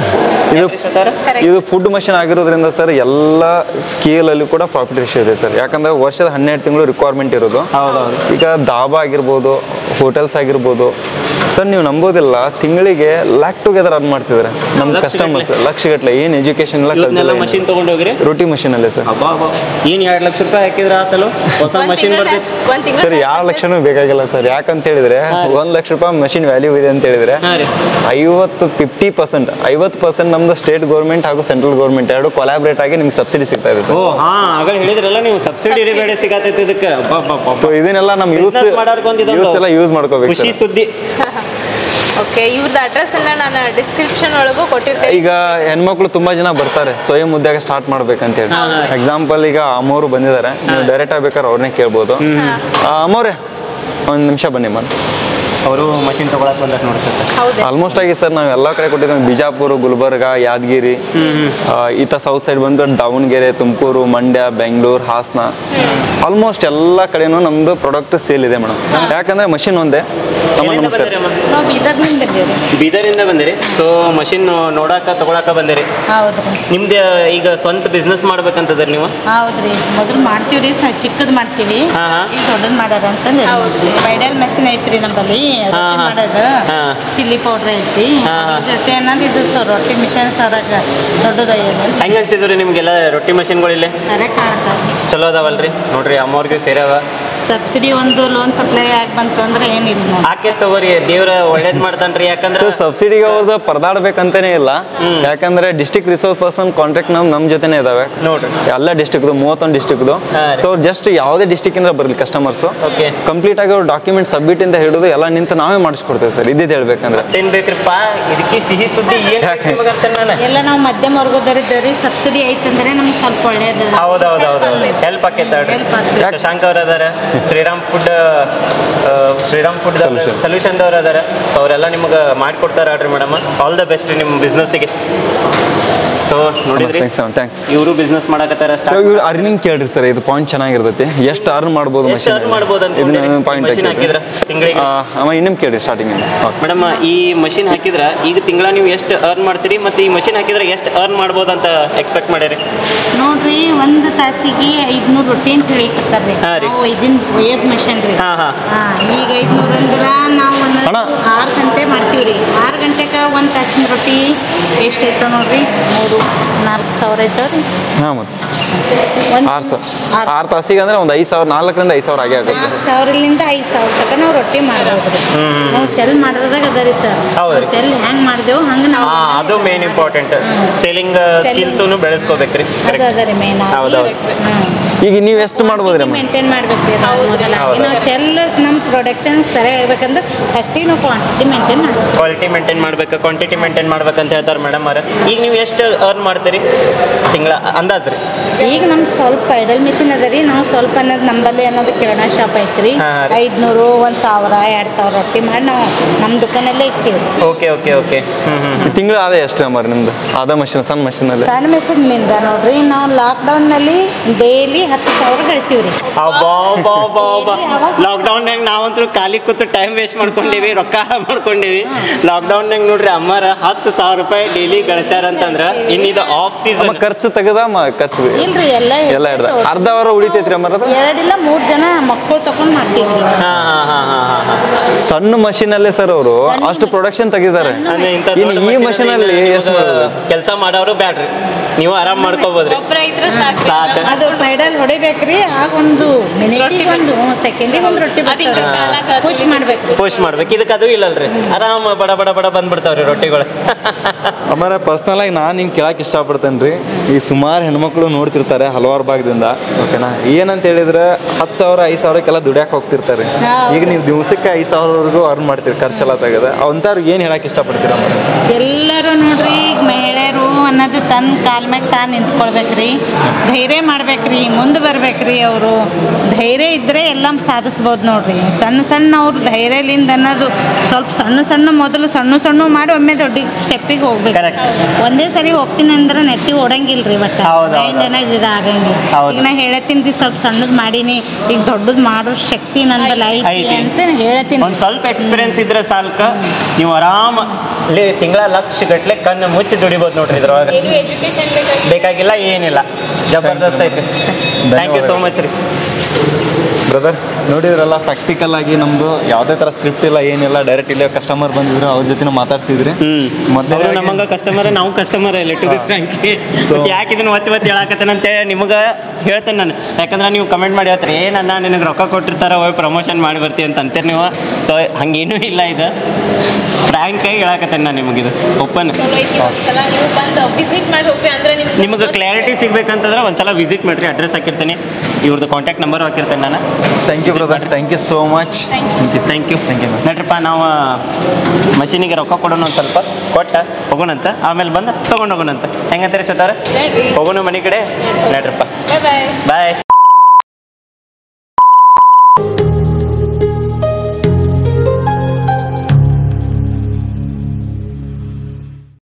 [SPEAKER 1] ಇದು ಫುಡ್ ಮಷಿನ್ ಆಗಿರೋದ್ರಿಂದ ಸರ್ ಎಲ್ಲ ಸ್ಕೇಲಲ್ಲಿ ಕೂಡ ಪ್ರಾಫಿಟ್ ರೇಷಿಯೋ ಇದೆ ಸರ್. ಯಾಕಂದ್ರೆ ವರ್ಷದ 12 ತಿಂಗಳು ರಿಕ್ವೈರ್ಮೆಂಟ್ ಇರೋದು.
[SPEAKER 2] ಹೌದೌದು.
[SPEAKER 1] ಈಗ ದಾಬಾ ಆಗಿರ್ಬೋದು, ಹೋಟೆಲ್ಸ್ ಆಗಿರ್ಬೋದು ಸರ್, ನೀವು ನಂಬೋದಿಲ್ಲ, ತಿಂಗಳಿಗೆ ಲ್ಯಾಕ್ ಟುಗೆದರ್ ರನ್ ಮಾಡ್ತಿದ್ದಾರೆ ನಮ್ಮ ಕಸ್ಟಮರ್ಸ್. ಲಕ್ಷಗಟ್ಟಲೆ. ಏನು ಎಜುಕೇಶನ್ ಇಲ್ಲ,
[SPEAKER 2] ಮಷಿನ್ ತಗೊಂಡು ಹೋಗ್ರಿ,
[SPEAKER 1] ರೊಟ್ಟಿ ಮಷಿನ್ ಅಲ್ಲೇ ಸರ್.
[SPEAKER 2] ಏನು 2 ಲಕ್ಷ ರೂಪಾಯಿ ಹಾಕಿದ್ರೆ ಆತಲ್ಲ ಹೊಸ ಮಷಿನ್ ಬರ್ತೈತೆ
[SPEAKER 1] ಸರ್. 2 ಲಕ್ಷನೂ ಬೇಕಾಗಿಲ್ಲ ಸರ್. ಯಾಕಂತ ಹೇಳಿದ್ರೆ 1 ಲಕ್ಷ ರೂಪಾಯಿ ಮಷಿನ್ ವ್ಯಾಲ್ಯೂ ಇದೆ ಅಂತ ಹೇಳಿದ್ರೆ 50% ನಮ್ದು ಸ್ಟೇಟ್ ಗೌರ್ಮೆಂಟ್ ಹಾಗೂ ಸೆಂಟ್ರಲ್ ಗೌರ್ಮೆಂಟ್ ಎರಡು ಕೊಲಾಬ್ರೇಟ್ ಆಗಿ ನಿಮ್ಗೆ ಸಬ್ಸಿಡಿ ಸಿಗ್ತಾ ಇದೆ ಸರ್.
[SPEAKER 2] ಆಗ ಹೇಳಿದ್ರಲ್ಲ ನೀವು ಸಬ್ಸಿಡಿ ಬೇಡ ಸಿಗತೈತಿ ಇದಕ್ಕೆ.
[SPEAKER 1] ಸೊ ಇದನ್ನೆಲ್ಲ ನಮ್ಮ ಯೂತ್ ಎಲ್ಲ ಯೂಸ್ ಮಾಡ್ಕೋಬೇಕು.
[SPEAKER 2] ಖುಷಿ ಸುದ್ದಿ.
[SPEAKER 3] ಓಕೆ, ಇವ್ರದ್ದು ಅಡ್ರೆಸ್ ಎಲ್ಲ ನಾನು ಡಿಸ್ಕ್ರಿಪ್ಷನ್ ಒಳಗೂ ಕೊಟ್ಟಿರ್ತೇನೆ.
[SPEAKER 1] ಈಗ ಹೆಣ್ಮಕ್ಳು ತುಂಬಾ ಜನ ಬರ್ತಾರೆ ಸ್ವಯಂ ಉದ್ಯೋಗ ಸ್ಟಾರ್ಟ್ ಮಾಡ್ಬೇಕಂತ ಹೇಳಿ. ಎಕ್ಸಾಂಪಲ್ ಈಗ ಅಮ್ಮವ್ರು ಬಂದಿದ್ದಾರೆ, ನೀವು ಡೈರೆಕ್ಟ್ ಆಗ್ಬೇಕಾದ್ರೆ ಅವ್ರನ್ನೇ ಕೇಳ್ಬೋದು. ಅಮ್ಮವ್ರೆ ಒಂದು ನಿಮಿಷ ಬನ್ನಿ ಮತ್ತೆ.
[SPEAKER 2] ಅವರು ಮಷಿನ್ ತಗೊಳಕ್ ಬಂದಾಗ ನೋಡ್ತಾರೆ.
[SPEAKER 1] ಆಲ್ಮೋಸ್ಟ್ ಆಗಿ ಸರ್ ನಾವು ಎಲ್ಲ ಕಡೆ ಕೊಟ್ಟಿದ್ದೀವಿ. ಬಿಜಾಪುರ, ಗುಲ್ಬರ್ಗ, ಯಾದಗಿರಿ, ಈತ ಸೌತ್ ಸೈಡ್ ಬಂದು ದಾವಣಗೆರೆ, ತುಮಕೂರು, ಮಂಡ್ಯ, ಬೆಂಗಳೂರು, ಹಾಸನ, ಆಲ್ಮೋಸ್ಟ್ ಎಲ್ಲ ಕಡೆನೂ ನಮ್ದು ಪ್ರಾಡಕ್ಟ್ ಸೇಲ್ ಇದೆ ಮೇಡಮ್. ಯಾಕಂದ್ರೆ ಮಷಿನ್ ಒಂದೇ.
[SPEAKER 3] ನಾವು
[SPEAKER 5] ನಾವು ಬೀದರ್ನಿಂದ ಬಂದೇವ್ರಿ.
[SPEAKER 2] ಬೀದರಿಂದ ಬಂದಿರಿ. ಸೊ ಮಷಿನ್ ನೋಡಾಕ ತಗೊಳಕ ಬಂದಿರಿ.
[SPEAKER 5] ಹೌದ್ರಿ.
[SPEAKER 2] ನಿಮ್ದು ಈಗ ಸ್ವಂತ ಬಿಸ್ನೆಸ್ ಮಾಡ್ಬೇಕಂತದ್ರಿ ನೀವು?
[SPEAKER 5] ಹೌದ್ರಿ, ಮೊದಲು ಮಾಡ್ತೀವ್ರಿ, ಚಿಕ್ಕದ್ ಮಾಡ್ತೀವಿ. ಈಗ ದೊಡ್ಡದ್ ಮಾಡ್ಯಾರ ಅಂತಂದ್ರೆ ಬೈಡಲ್ ಮೆಷಿನ್ ಐತ್ರಿ ನಮ್ಮಲ್ಲಿ ಮಾಡೋದು. ಚಿಲ್ಲಿ ಪೌಡ್ರ್ ಐತಿ ಜೊತೆ ಅನ್ನೋದು ಇದು ರೊಟ್ಟಿ ಮಿಷನ್ ಸರಾಗ ದೊಡ್ಡದು
[SPEAKER 2] ಹೆಂಗ ಅನ್ಸಿದ್ರಿ ನಿಮ್ಗೆಲ್ಲ ರೊಟ್ಟಿ ಮಷಿನ್ಗಳು ಇಲ್ಲೇ?
[SPEAKER 5] ಸರಿಯಾಗಿ ಕಾಣ್ತಾವ,
[SPEAKER 2] ಚಲೋ ಅದಾವಲ್ರಿ? ನೋಡ್ರಿ ಅಮ್ಮವ್ರಿಗೆ ಸೇರ್ಯಾವ.
[SPEAKER 5] ಸಬ್ಸಿಡಿ ಒಂದು ಲೋನ್ ಸಪ್ಲೈ ಆಗಿ ಬಂತು ಅಂದ್ರೆ ಏನಿಲ್ಲ.
[SPEAKER 2] ಆಕೆ ತಗೋರಿ, ದೇವ್ರ ಒಳ್ಳೇದ್ ಮಾಡ್ತಾನ್ರಿ. ಯಾಕಂದ್ರೆ
[SPEAKER 1] ಸಬ್ಸಿಡಿಗೆ ಅವ್ರದ್ದು ಪರದಾಡ್ಬೇಕಂತಾನೆ ಇಲ್ಲ. ಯಾಕಂದ್ರೆ ಡಿಸ್ಟ್ರಿಕ್ಟ್ ರಿಸೋರ್ಸ್ ಪರ್ಸನ್ ಕಾಂಟ್ರಾಕ್ಟ್ ನಮ್ ಜೊತೆನೆ ಇದಾವೆ
[SPEAKER 2] ನೋಡ್ರಿ.
[SPEAKER 1] ಎಲ್ಲ ಡಿಸ್ಟ್ರಿಕ್ಟ್ 31 ಡಿಸ್ಟ್ರಿಕ್ಟ್. ಸೊ ಜಸ್ಟ್ ಯಾವುದೇ ಡಿಸ್ಟ್ರಿಕ್ಟ್ ಇಂದ ಬರಲಿ ಕಸ್ಟಮರ್ಸ್ ಕಂಪ್ಲೀಟ್ ಆಗಿ ಅವ್ರ ಡಾಕ್ಯುಮೆಂಟ್ ಸಬ್ಮಿಟ್ ಇಂದ ಹಿಡಿದು ಎಲ್ಲ ನಿಂತು ನಾವೇ ಮಾಡಿಸ್ಕೊಡ್ತೇವೆ ಸರ್. ಇದ್ದಿದ್ದು ಹೇಳ್ಬೇಕಂದ್ರೆ
[SPEAKER 2] ಏನ್ ಬೇಕ್ರಿಪ್ಪ ಇದಕ್ಕೆ ಸಿಹಿ ಸುದ್ದಿ
[SPEAKER 5] ಎಲ್ಲ ನಾವು ಮಧ್ಯಮ ವರ್ಗದವರಿದ್ದೇವ್ರಿ. ಸಬ್ಸಿಡಿ ಐತಂದ್ರೆ ನಮ್ಗೆ ಸ್ವಲ್ಪ ಒಳ್ಳೇದು.
[SPEAKER 2] ಹೌದೌದೌದು, ಹೆಲ್ಪ್ ಆಕೈತೆ. ಶಶಾಂಕ್ ಅವ್ರ ಅದಾರ, ಶ್ರೀರಾಮ್ ಫುಡ್ ಸೊಲ್ಯೂಷನ್ ದವ್ರು ಅದಾರ. ಸೊ ಅವರೆಲ್ಲ ನಿಮ್ಗೆ ಮಾಡ್ಕೊಡ್ತಾರ ಆಡ್ರಿ ಮೇಡಮ್. ಆಲ್ ದ ಬೆಸ್ಟ್ ನಿಮ್ಮ ಬಿಸ್ನೆಸ್ಸಿಗೆ. ಸೊ ನೋಡಿದ್ರಿ, ಇವರು ಬಿಸ್ನೆಸ್ ಮಾಡಕತ್ತಾರ.
[SPEAKER 1] ಇವ್ರು ಅರ್ನಿಂಗ್ ಕೇಳ್ರಿ ಸರ್, ಇದು ಪಾಯಿಂಟ್ ಚೆನ್ನಾಗಿರ್ತೈತಿ. ಎಷ್ಟು ಅರ್ನ್ ಮಾಡ್ಬೋದು ಇನ್ನೇನು ಕೇಳ್ರಿ ಸ್ಟಾರ್ಟಿಂಗ್.
[SPEAKER 2] ಮೇಡಮ್, ಈ ಮಷಿನ್ ಹಾಕಿದ್ರ ಈಗ ತಿಂಗಳ ನೀವು ಎಷ್ಟು ಅರ್ನ್ ಮಾಡ್ತೀರಿ, ಮತ್ತೆ ಈ ಮಷಿನ್ ಹಾಕಿದ್ರೆ ಎಷ್ಟು ಅರ್ನ್ ಮಾಡ್ಬೋದು ಅಂತ ಎಕ್ಸ್ಪೆಕ್ಟ್ ಮಾಡಿರಿ?
[SPEAKER 5] ನೋಡ್ರಿ, ಒಂದು ತಾಸಿಗೆ 500 ರೊಟ್ಟಿ ಅಂತ ಹೇಳಿಕತ್ತಾರ್ರಿ. ಇದನ್ನ ಒಯ್ಯೋದ್ ಮಷಿನ್ ರೀ. ಈಗ 500 ಅಂದ್ರ ನಾವು 6 ಗಂಟೆ ಮಾಡ್ತೀವ್ರಿ. 6 ಗಂಟೆಗೆ 1 ತಾಸಿನ ರೊಟ್ಟಿ ಎಷ್ಟು ಐತ ನೋಡ್ರಿ, 3-4 ಸಾವಿರ ಐತವ್ರಿ.
[SPEAKER 1] ಮತ್ತೆ 6 ತಾಸಿಗೆ ಅಂದ್ರೆ ಒಂದು 5,000, 4ರಿಂದ 5,000 ಆಗೇ ಆಗುತ್ತೆ.
[SPEAKER 5] 4,000ರಿಂದ 5,000 ತನಕ ನಾವು ರೊಟ್ಟಿ ಮಾಡ್ಬೋದ್ರಿ. ನಾವು ಸೆಲ್ ಮಾಡೋದಾಗ ಅದರಿ ಸರ್. ಸೆಲ್ ಹೆಂಗ್ ಮಾಡಿದೆವು ಹಂಗ ನಾವು
[SPEAKER 2] ಅದು ಮೇನ್ ಇಂಪಾರ್ಟೆಂಟ್. ಸೇಲಿಂಗ್ ಸ್ಕಿಲ್ಸ್ ಬೆಳೆಸ್ಕೋಬೇಕ್ರಿ.
[SPEAKER 5] ಅದರಿ ಮೇನ್.
[SPEAKER 1] ಈಗ ನೀವು ಎಷ್ಟು ಮಾಡ್ಬೋದ್ರಿ?
[SPEAKER 5] ಮೇಂಟೈನ್ ಮಾಡ್ಬೇಕ್ರಿ. ನಾವು ಸೆಲ್ ನಮ್ಮ ಪ್ರೊಡಕ್ಷನ್ ಸರಿ ಆಗ್ಬೇಕಂದ್ರೆ ಅಷ್ಟೇ ನಾವು ಕ್ವಾಂಟಿಟಿ ಮೇಂಟೈನ್ ಮಾಡ್ಬೇಕು.
[SPEAKER 2] ಕ್ವಾಲಿಟಿ ಮೇಂಟೈನ್ ಮಾಡ್ಬೇಕು, ಕ್ವಾಂಟಿಟಿ ಮೇಂಟೈನ್ ಮಾಡ್ಬೇಕಂತ ಹೇಳ್ತಾರೆ ಮೇಡಮ್ ಅವ್ರ. ಈಗ ನೀವು ಎಷ್ಟು ಅರ್ನ್ ಮಾಡ್ತೀರಿ ತಿಂಗಳ ಅಂದಾಜ್ ರೀ?
[SPEAKER 5] ಈಗ ನಮ್ಗೆ ಸ್ವಲ್ಪ ಐಡಲ್ ಮಿಷಿನ್ ಅದ ರೀ. ನಾವು ಸ್ವಲ್ಪ ಅನ್ನೋದು ನಂಬಲ್ಲಿ ಅನ್ನೋದು ಕಿರಾಣಾ ಶಾಪ್ ಐತ್ರಿ. 500, 1,000, 2,000 ರೊಟ್ಟಿ ಮಾಡಿ ನಾವು ನಮ್ಮ ದುಕಾನಲ್ಲೇ ಇರ್ತೀವಿ.
[SPEAKER 2] Okay okay okay.
[SPEAKER 1] ತಿಂಗಳ ಆದ ಎಷ್ಟು ಅಮ್ಮ ನಿಮ್ದು? ಆದ ಮಷಿನ್, ಸಣ್ಣ ಮಷಿನಲ್ಲಿ?
[SPEAKER 5] ಸಣ್ಣ ಮಿಷಿನ್ನಿಂದ ನೋಡ್ರಿ, ನಾವು ಲಾಕ್ಡೌನ್ನಲ್ಲಿ ಡೈಲಿ 10,000 ಗಳಿಸಿವ್ರಿ.
[SPEAKER 2] ಲಾಕ್ಡೌನ್ಯಾಗ ನಾವಂತೂ ಖಾಲಿ ಕೂತು ಟೈಮ್ ವೇಸ್ಟ್ ಮಾಡ್ಕೊಂಡೇವಿ, ರೊಕ್ಕ ಮಾಡ್ಕೊಂಡೇವಿ. ಲಾಕ್ಡೌನ್ಯಾಗ ನೋಡ್ರಿ ಅಮ್ಮಾರ 10,000 ರೂಪಾಯಿ ಡೈಲಿ ಗಳಿಸ್ಯಾರ ಅಂತಂದ್ರ ಇನ್ನಿದು ಆಫ್ ಸೀಸನ್
[SPEAKER 1] ಖರ್ಚು ತೆಗದ ಖರ್ಚು
[SPEAKER 5] ಇಲ್ರಿ. ಎಲ್ಲ
[SPEAKER 1] ಅರ್ಧ ಅವರ ಉಳಿತೈತ್ರಿ ಅಮ್ಮ?
[SPEAKER 5] 2-3 ಜನ ಮಕ್ಕಳು ತಗೊಂಡ್ ಮಾಡ್ತೀವಿ.
[SPEAKER 1] ಸಣ್ಣ ಮಷಿನ್ ಅಲ್ಲೇ ಸರ್ ಅವರು ಅಷ್ಟು ಪ್ರೊಡಕ್ಷನ್ ತೆಗಿದ್ದಾರೆ. ಈ ಮಷಿನ್ ಅಲ್ಲಿ
[SPEAKER 2] ಕೆಲಸ ಮಾಡೋರು ಬ್ಯಾಡ್ರಿ, ನೀವು ಆರಾಮ್ ಮಾಡ್ಕೋಬಹುದ್ರಿ.
[SPEAKER 5] ಅದು ಪೈಡಲ್ ಹೊಡಿಬೇಕ್ರಿ. ಆಗ ಒಂದು ಮಿನಿಟಿಗೆ ಒಂದು ಸೆಕೆಂಡಿಗೆ ಒಂದು ರೊಟ್ಟಿ ಪುಷ್ ಮಾಡ್ಬೇಕು.
[SPEAKER 2] ಇದಕ್ಕೆ ಅದು ಇಲ್ಲಲ್ರಿ, ಆರಾಮ್ ಬಡ ಬಡ ಬಡ ಬಂದ್ಬಿಡ್ತಾವ್ರಿ ರೊಟ್ಟಿಗಳು.
[SPEAKER 1] ಅಮ್ಮರ ಪರ್ಸನಲ್ ಆಗಿ ನಾನು ನಿಮ್ಗೆ ಕೇಳಕ್ಕೆ ಇಷ್ಟಪಡ್ತೇನೆ ರೀ. ಈ ಸುಮಾರು ಹೆಣ್ಮಕ್ಳು ನೋಡ್ತಿರ್ತಾರೆ ಹಲವಾರು ಭಾಗದಿಂದ, ಓಕೆನಾ? ಏನಂತ ಹೇಳಿದ್ರೆ 10,000, 5,000ಕ್ಕೆಲ್ಲ ದುಡಿಯಾಕೆ ಹೋಗ್ತಿರ್ತಾರೆ. ಈಗ ನೀವು ದಿವಸಕ್ಕೆ 5,000ವರೆಗೂ ಅರ್ನ್ ಮಾಡ್ತೀರಿ ಖರ್ಚೆಲ್ಲ ತೆಗೆದ. ಅಂಥವ್ರಿಗೆ ಏನು ಹೇಳಕ್ಕೆ ಇಷ್ಟಪಡ್ತೀರ?
[SPEAKER 5] ಎಲ್ಲರೂ ನೋಡ್ರಿ, ಈಗ ಮಹಿಳೆಯರು ಅನ್ನೋದು ತನ್ನ ಕಾಲ ಮ್ಯಾಗ ತಾನು ನಿಂತ್ಕೊಳ್ಬೇಕ್ರಿ. ಧೈರ್ಯ ಮಾಡ್ಬೇಕ್ರಿ, ಮುಂದೆ ಬರ್ಬೇಕ್ರಿ. ಅವರು ಧೈರ್ಯ ಇದ್ದರೆ ಎಲ್ಲ ಸಾಧಿಸ್ಬೋದು ನೋಡ್ರಿ. ಸಣ್ಣ ಅವ್ರು ಧೈರ್ಯಲಿಂದ ಅನ್ನೋದು ಸ್ವಲ್ಪ ಮೊದಲು ಸಣ್ಣ ಮಾಡಿ ಒಮ್ಮೆ ದೊಡ್ಡ ಸ್ಟೆಪ್ಪಿಗೆ ಹೋಗ್ಬೇಕು. ಒಂದೇ ಸರಿ ಹೋಗ್ತೀನಿ ಅಂದ್ರೆ ನೆತ್ತಿ ಓಡಂಗಿಲ್ರಿ. ಬಟ್ ಇದು ಆಗಂಗಿಲ್ಲ. ಈಗ ನಾ ಹೇಳತ್ತೀನಿ ಸ್ವಲ್ಪ ಸಣ್ಣದು ಮಾಡೀನಿ, ಈಗ ದೊಡ್ಡದು ಮಾಡೋ ಶಕ್ತಿ ನನ್ನಲ್ಲಿ ಐತಿ ಅಂತ ಹೇಳತ್ತೀನಿ.
[SPEAKER 2] ಒಂದು ಸ್ವಲ್ಪ ಎಕ್ಸ್ಪೀರಿಯನ್ಸ್ ಇದ್ರೆ ಸಾಲ್ಕ ನೀವು ಆರಾಮ ತಿಂಗಳ ಲಕ್ಷ ಗಟ್ಲೆ ಕಣ್ಣು ಮುಚ್ಚಿ ದುಡಿಬೋದು ನೋಡ್ರಿ. ಇದ್ರೊಳಗೆ ಬೇಕಾಗಿಲ್ಲ, ಏನಿಲ್ಲ. ಜಬರ್ದಸ್ತ್ ಐತಿ. ಥ್ಯಾಂಕ್ ಯು ಸೋ ಮಚ್ ರೀ
[SPEAKER 1] ಬ್ರದರ್. ನೋಡಿದ್ರಲ್ಲ, ಪ್ರಾಕ್ಟಿಕಲ್ ಆಗಿ ನಮ್ದು ಯಾವುದೇ ತರ ಸ್ಕ್ರಿಪ್ಟ್ ಇಲ್ಲ, ಏನಿಲ್ಲ. ಡೈರೆಕ್ಟ್ ಇಲ್ಲೇ ಕಸ್ಟಮರ್ ಬಂದಿದ್ರು, ಅವ್ರ ಜೊತೆ ಮಾತಾಡ್ಸಿದ್ರಿ.
[SPEAKER 2] ಮೊದಲು ನಮಗ ಕಸ್ಟಮರ್, ನಾವು ಕಸ್ಟಮರ್ ಇಲ್ಲ ಟು ಬಿ ಫ್ರಾಂಕ್. ಯಾಕೆ ಇದನ್ನ ಒತ್ತಿ ಹೇಳಾಕತ್ತೇನಂತ ನಿಮಗೆ ಹೇಳ್ತೇನೆ ನಾನು. ಯಾಕಂದ್ರೆ ನೀವು ಕಮೆಂಟ್ ಮಾಡಿ ಹೇಳ್ತೀರಿ, ಏನನ್ನ ನಿನಗೆ ರೊಕ್ಕ ಕೊಟ್ಟಿರ್ತಾರ, ಹೋಗಿ ಪ್ರಮೋಷನ್ ಮಾಡಿ ಬರ್ತೀವಿ ಅಂತ ಅಂತೀರಿ ನೀವು. ಸೊ ಹಂಗೇನೂ ಇಲ್ಲ, ಇದು ಫ್ರಾಂಕ್ ಆಗಿ ಹೇಳಾಕತ್ತೇನೆ ನಾನು ನಿಮಗಿದು ಓಪನ್. ನಿಮಗೆ ಕ್ಲಾರಿಟಿ ಸಿಗ್ಬೇಕಂತಂದ್ರೆ ಒಂದ್ಸಲ ವಿಸಿಟ್ ಮಾಡಿರಿ. ಅಡ್ರೆಸ್ ಹಾಕಿರ್ತೀನಿ, ಇವ್ರದ್ದು ಕಾಂಟ್ಯಾಕ್ಟ್ ನಂಬರ್ ಹಾಕಿರ್ತೇನೆ ನಾನು.
[SPEAKER 1] Thank you brother, thank you so much.
[SPEAKER 2] Thank you ನಡ್ರಿಪ್ಪ. ನಾವು ಮಷೀನಿಗೆ ರೊಕ್ಕ ಕೊಡೋಣ, ಒಂದು ಸ್ವಲ್ಪ ಕೊಟ್ಟ ಹೋಗೋಣಂತ, ಆಮೇಲೆ ಬಂದು ತೊಗೊಂಡು ಹೋಗೋಣಂತ. ಹೆಂಗಂತಾರೆ ಶ್ವೇತಾರ? ಹೋಗೋಣ ಮನೆ ಕಡೆ. ನಡ್ರಿಪ್ಪ, ಬಾಯ್.